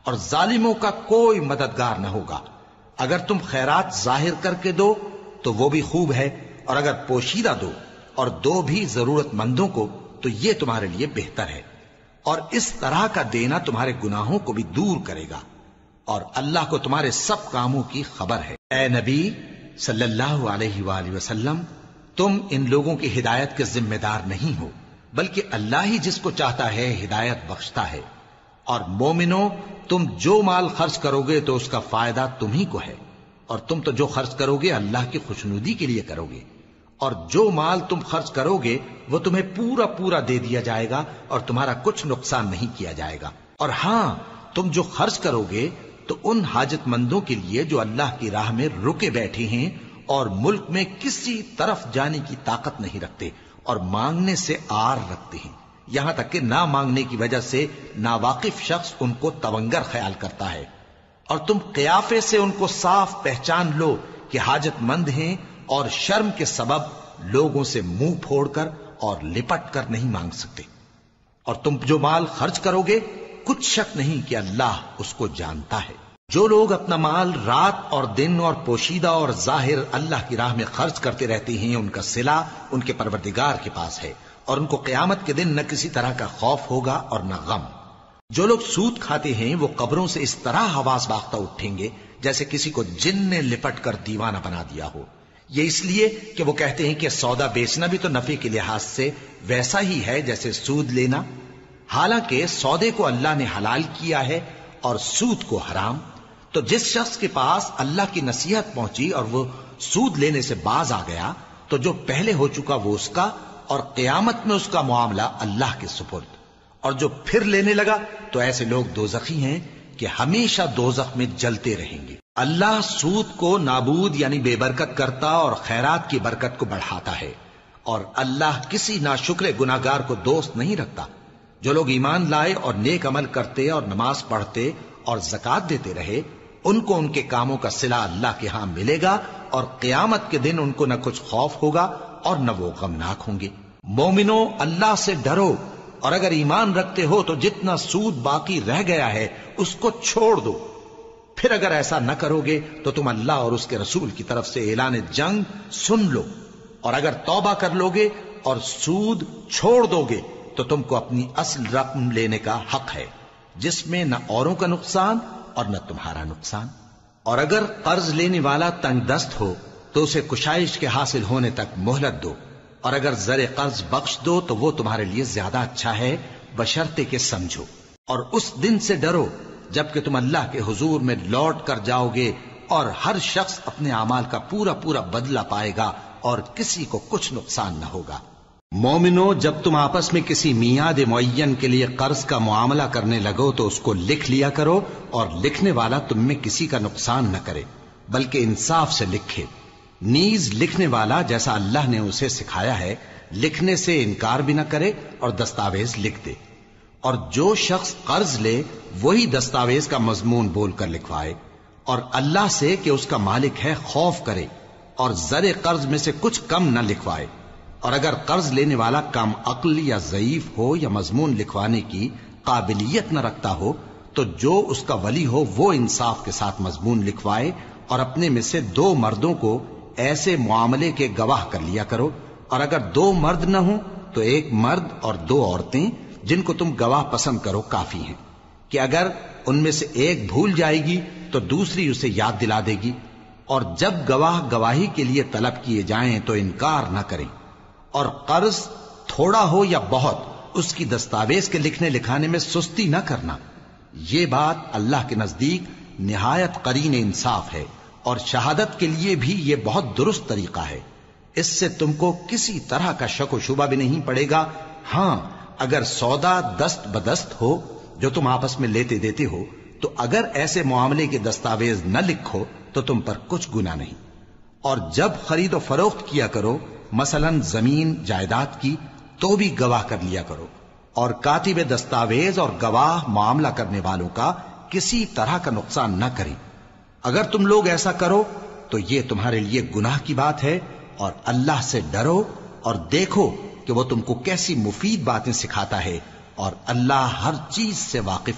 اور ظالموں کا کوئی مددگار نہ ہوگا۔ اگر تم خیرات ظاہر کر کے دو تو وہ بھی خوب ہے، اور اگر پوشیدہ دو اور دو بھی ضرورت مندوں کو تو یہ تمہارے لیے بہتر ہے، اور اس طرح کا دینا تمہارے گناہوں کو بھی دور کرے گا، اور اللہ کو تمہارے سب کاموں کی خبر ہے۔ اے نبی صلی اللہ علیہ وآلہ وسلم، تم ان لوگوں کی ہدایت کے ذمہ دار نہیں ہو، بلکہ اللہ ہی جس کو چاہتا ہے ہدایت بخشتا ہے۔ اور مومنو، تم جو مال خرچ کرو گے تو اس کا فائدہ تمہیں کو ہے، اور تم تو جو خرچ کرو گے اللہ کی خوشنودی کے لیے کرو گے، اور جو مال تم خرچ کرو گے وہ تمہیں پورا پورا دے دیا جائے گا اور تمہارا کچھ نقصان نہیں کیا جائے گا۔ اور ہاں، تم جو خرچ کرو گے تو ان حاجت مندوں کے لیے جو اللہ کی راہ میں رکے بیٹھے ہیں اور ملک میں کسی طرف جانے کی طاقت نہیں رکھتے اور مانگنے سے آر رکھتے ہیں، یہاں تک کہ نہ مانگنے کی وجہ سے ناواقف شخص ان کو تونگر خیال کرتا ہے، اور تم قیافے سے ان کو صاف پہچان لو کہ حاجت مند ہیں، اور شرم کے سبب لوگوں سے منہ پھوڑ کر اور لپٹ کر نہیں مانگ سکتے۔ اور تم جو مال خرچ کرو گے کچھ شک نہیں کہ اللہ اس کو جانتا ہے۔ جو لوگ اپنا مال رات اور دن اور پوشیدہ اور ظاہر اللہ کی راہ میں خرچ کرتے رہتے ہیں، ان کا صلہ ان کے پروردگار کے پاس ہے، اور ان کو قیامت کے دن نہ کسی طرح کا خوف ہوگا اور نہ غم۔ جو لوگ سود کھاتے ہیں وہ قبروں سے اس طرح حواس باختہ اٹھیں گے جیسے کسی کو جن نے لپٹ کر دیوانہ بنا دیا ہو، یہ اس لیے کہ وہ کہتے ہیں کہ سودا بیچنا بھی تو نفع کے لحاظ سے ویسا ہی ہے جیسے سود لینا، حالانکہ سودے کو اللہ نے حلال کیا ہے اور سود کو حرام۔ تو جس شخص کے پاس اللہ کی نصیحت پہنچی اور وہ سود لینے سے باز آ گیا تو جو پہلے ہو چکا وہ اس کا، اور قیامت میں اس کا معاملہ اللہ کے سپرد۔ اور جو پھر لینے لگا تو ایسے لوگ دوزخی ہیں کہ ہمیشہ دوزخ میں جلتے رہیں گے۔ اللہ سود کو نابود یعنی بے برکت کرتا اور خیرات کی برکت کو بڑھاتا ہے، اور اللہ کسی ناشکر گناہگار کو دوست نہیں رکھتا۔ جو لوگ ایمان لائے اور نیک عمل کرتے اور نماز پڑھتے اور زکات دیتے رہے، ان کو ان کے کاموں کا صلہ اللہ کے ہاں ملے گا، اور قیامت کے دن ان کو نہ کچھ خوف ہوگا اور نہ وہ غمناک ہوں گے۔ مومنو، اللہ سے ڈرو، اور اگر ایمان رکھتے ہو تو جتنا سود باقی رہ گیا ہے اس کو چھوڑ دو۔ پھر اگر ایسا نہ کرو گے تو تم اللہ اور اس کے رسول کی طرف سے اعلان جنگ سن لو، اور اگر توبہ کر لو گے اور سود چھوڑ دو گے تو تم کو اپنی اصل رقم لینے کا حق ہے، جس میں نہ اوروں کا نقصان اور نہ تمہارا نقصان۔ اور اگر قرض لینے والا تنگ دست ہو تو اسے کشائش کے حاصل ہونے تک مہلت دو، اور اگر زر قرض بخش دو تو وہ تمہارے لیے زیادہ اچھا ہے، بشرطے کہ سمجھو۔ اور اس دن سے ڈرو جبکہ تم اللہ کے حضور میں لوٹ کر جاؤ گے، اور ہر شخص اپنے اعمال کا پورا پورا بدلہ پائے گا اور کسی کو کچھ نقصان نہ ہوگا۔ مومنو، جب تم آپس میں کسی میعاد معین کے لیے قرض کا معاملہ کرنے لگو تو اس کو لکھ لیا کرو، اور لکھنے والا تم میں کسی کا نقصان نہ کرے بلکہ انصاف سے لکھے۔ نیز لکھنے والا جیسا اللہ نے اسے سکھایا ہے لکھنے سے انکار بھی نہ کرے اور دستاویز لکھ دے، اور جو شخص قرض لے وہی دستاویز کا مضمون بول کر لکھوائے، اور اللہ سے کہ اس کا مالک ہے خوف کرے، اور زر قرض میں سے کچھ کم نہ لکھوائے۔ اور اگر قرض لینے والا کم عقل یا ضعیف ہو یا مضمون لکھوانے کی قابلیت نہ رکھتا ہو تو جو اس کا ولی ہو وہ انصاف کے ساتھ مضمون لکھوائے، اور اپنے میں سے دو مردوں کو ایسے معاملے کے گواہ کر لیا کرو، اور اگر دو مرد نہ ہوں تو ایک مرد اور دو عورتیں جن کو تم گواہ پسند کرو کافی ہیں، کہ اگر ان میں سے ایک بھول جائے گی تو دوسری اسے یاد دلا دے گی۔ اور جب گواہ گواہی کے لیے طلب کیے جائیں تو انکار نہ کریں، اور قرض تھوڑا ہو یا بہت اس کی دستاویز کے لکھنے لکھانے میں سستی نہ کرنا۔ یہ بات اللہ کے نزدیک نہایت قرین انصاف ہے، اور شہادت کے لیے بھی یہ بہت درست طریقہ ہے۔ اس سے تم کو کسی طرح کا شک و شبہ بھی نہیں پڑے گا۔ ہاں، اگر سودا دست بدست ہو جو تم آپس میں لیتے دیتے ہو تو اگر ایسے معاملے کے دستاویز نہ لکھو تو تم پر کچھ گناہ نہیں۔ اور جب خرید و فروخت کیا کرو، مثلا زمین جائیداد کی، تو بھی گواہ کر لیا کرو، اور کاتب دستاویز اور گواہ معاملہ کرنے والوں کا کسی طرح کا نقصان نہ کریں۔ اگر تم لوگ ایسا کرو تو یہ تمہارے لیے گناہ کی بات ہے، اور اللہ سے ڈرو اور دیکھو کہ وہ تم کو کیسی مفید باتیں سکھاتا ہے، اور اللہ ہر چیز سے واقف ہے۔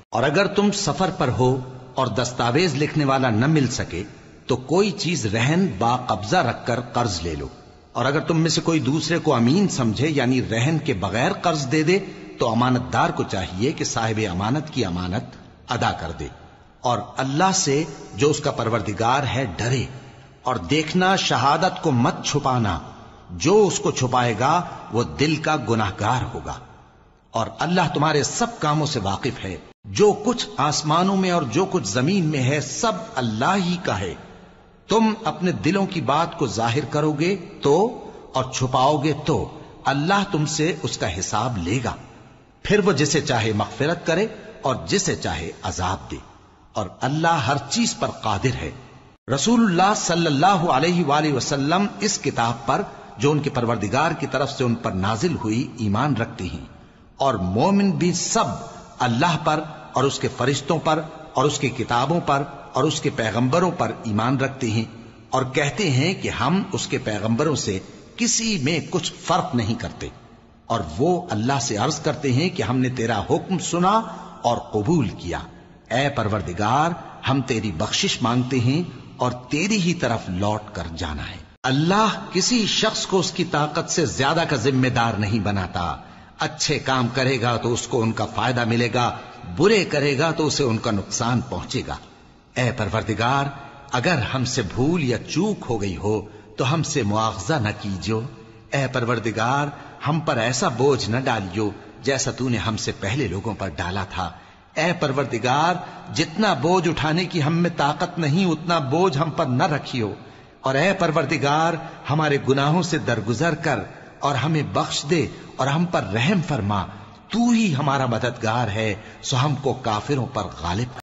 اور اگر تم سفر پر ہو اور دستاویز لکھنے والا نہ مل سکے تو کوئی چیز رہن با قبضہ رکھ کر قرض لے لو، اور اگر تم میں سے کوئی دوسرے کو امین سمجھے یعنی رہن کے بغیر قرض دے دے تو امانت دار کو چاہیے کہ صاحب امانت کی امانت ادا کر دے، اور اللہ سے جو اس کا پروردگار ہے ڈرے، اور دیکھنا شہادت کو مت چھپانا، جو اس کو چھپائے گا وہ دل کا گناہگار ہوگا، اور اللہ تمہارے سب کاموں سے واقف ہے۔ جو کچھ آسمانوں میں اور جو کچھ زمین میں ہے سب اللہ ہی کا ہے۔ تم اپنے دلوں کی بات کو ظاہر کرو گے تو اور چھپاؤ گے تو اللہ تم سے اس کا حساب لے گا، پھر وہ جسے چاہے مغفرت کرے اور جسے چاہے عذاب دے، اور اللہ ہر چیز پر قادر ہے۔ رسول اللہ صلی اللہ علیہ وآلہ وسلم اس کتاب پر جو ان کے پروردگار کی طرف سے ان پر نازل ہوئی ایمان رکھتے ہیں، اور مومن بھی سب اللہ پر اور اس کے فرشتوں پر اور اس کی کتابوں پر اور اس کے پیغمبروں پر ایمان رکھتے ہیں، اور کہتے ہیں کہ ہم اس کے پیغمبروں سے کسی میں کچھ فرق نہیں کرتے، اور وہ اللہ سے عرض کرتے ہیں کہ ہم نے تیرا حکم سنا اور قبول کیا، اے پروردگار ہم تیری بخشش مانگتے ہیں اور تیری ہی طرف لوٹ کر جانا ہے۔ اللہ کسی شخص کو اس کی طاقت سے زیادہ کا ذمہ دار نہیں بناتا، اچھے کام کرے گا تو اس کو ان کا فائدہ ملے گا، برے کرے گا تو اسے ان کا نقصان پہنچے گا۔ اے پروردگار اگر ہم سے بھول یا چوک ہو گئی ہو تو ہم سے مواخذہ نہ کیجو، اے پروردگار ہم پر ایسا بوجھ نہ ڈالیو جیسا تو نے ہم سے پہلے لوگوں پر ڈالا تھا، اے پروردگار جتنا بوجھ اٹھانے کی ہم میں طاقت نہیں اتنا بوجھ ہم پر نہ رکھیو، اور اے پروردگار ہمارے گناہوں سے درگزر کر اور ہمیں بخش دے اور ہم پر رحم فرما، تو ہی ہمارا مددگار ہے، سو ہم کو کافروں پر غالب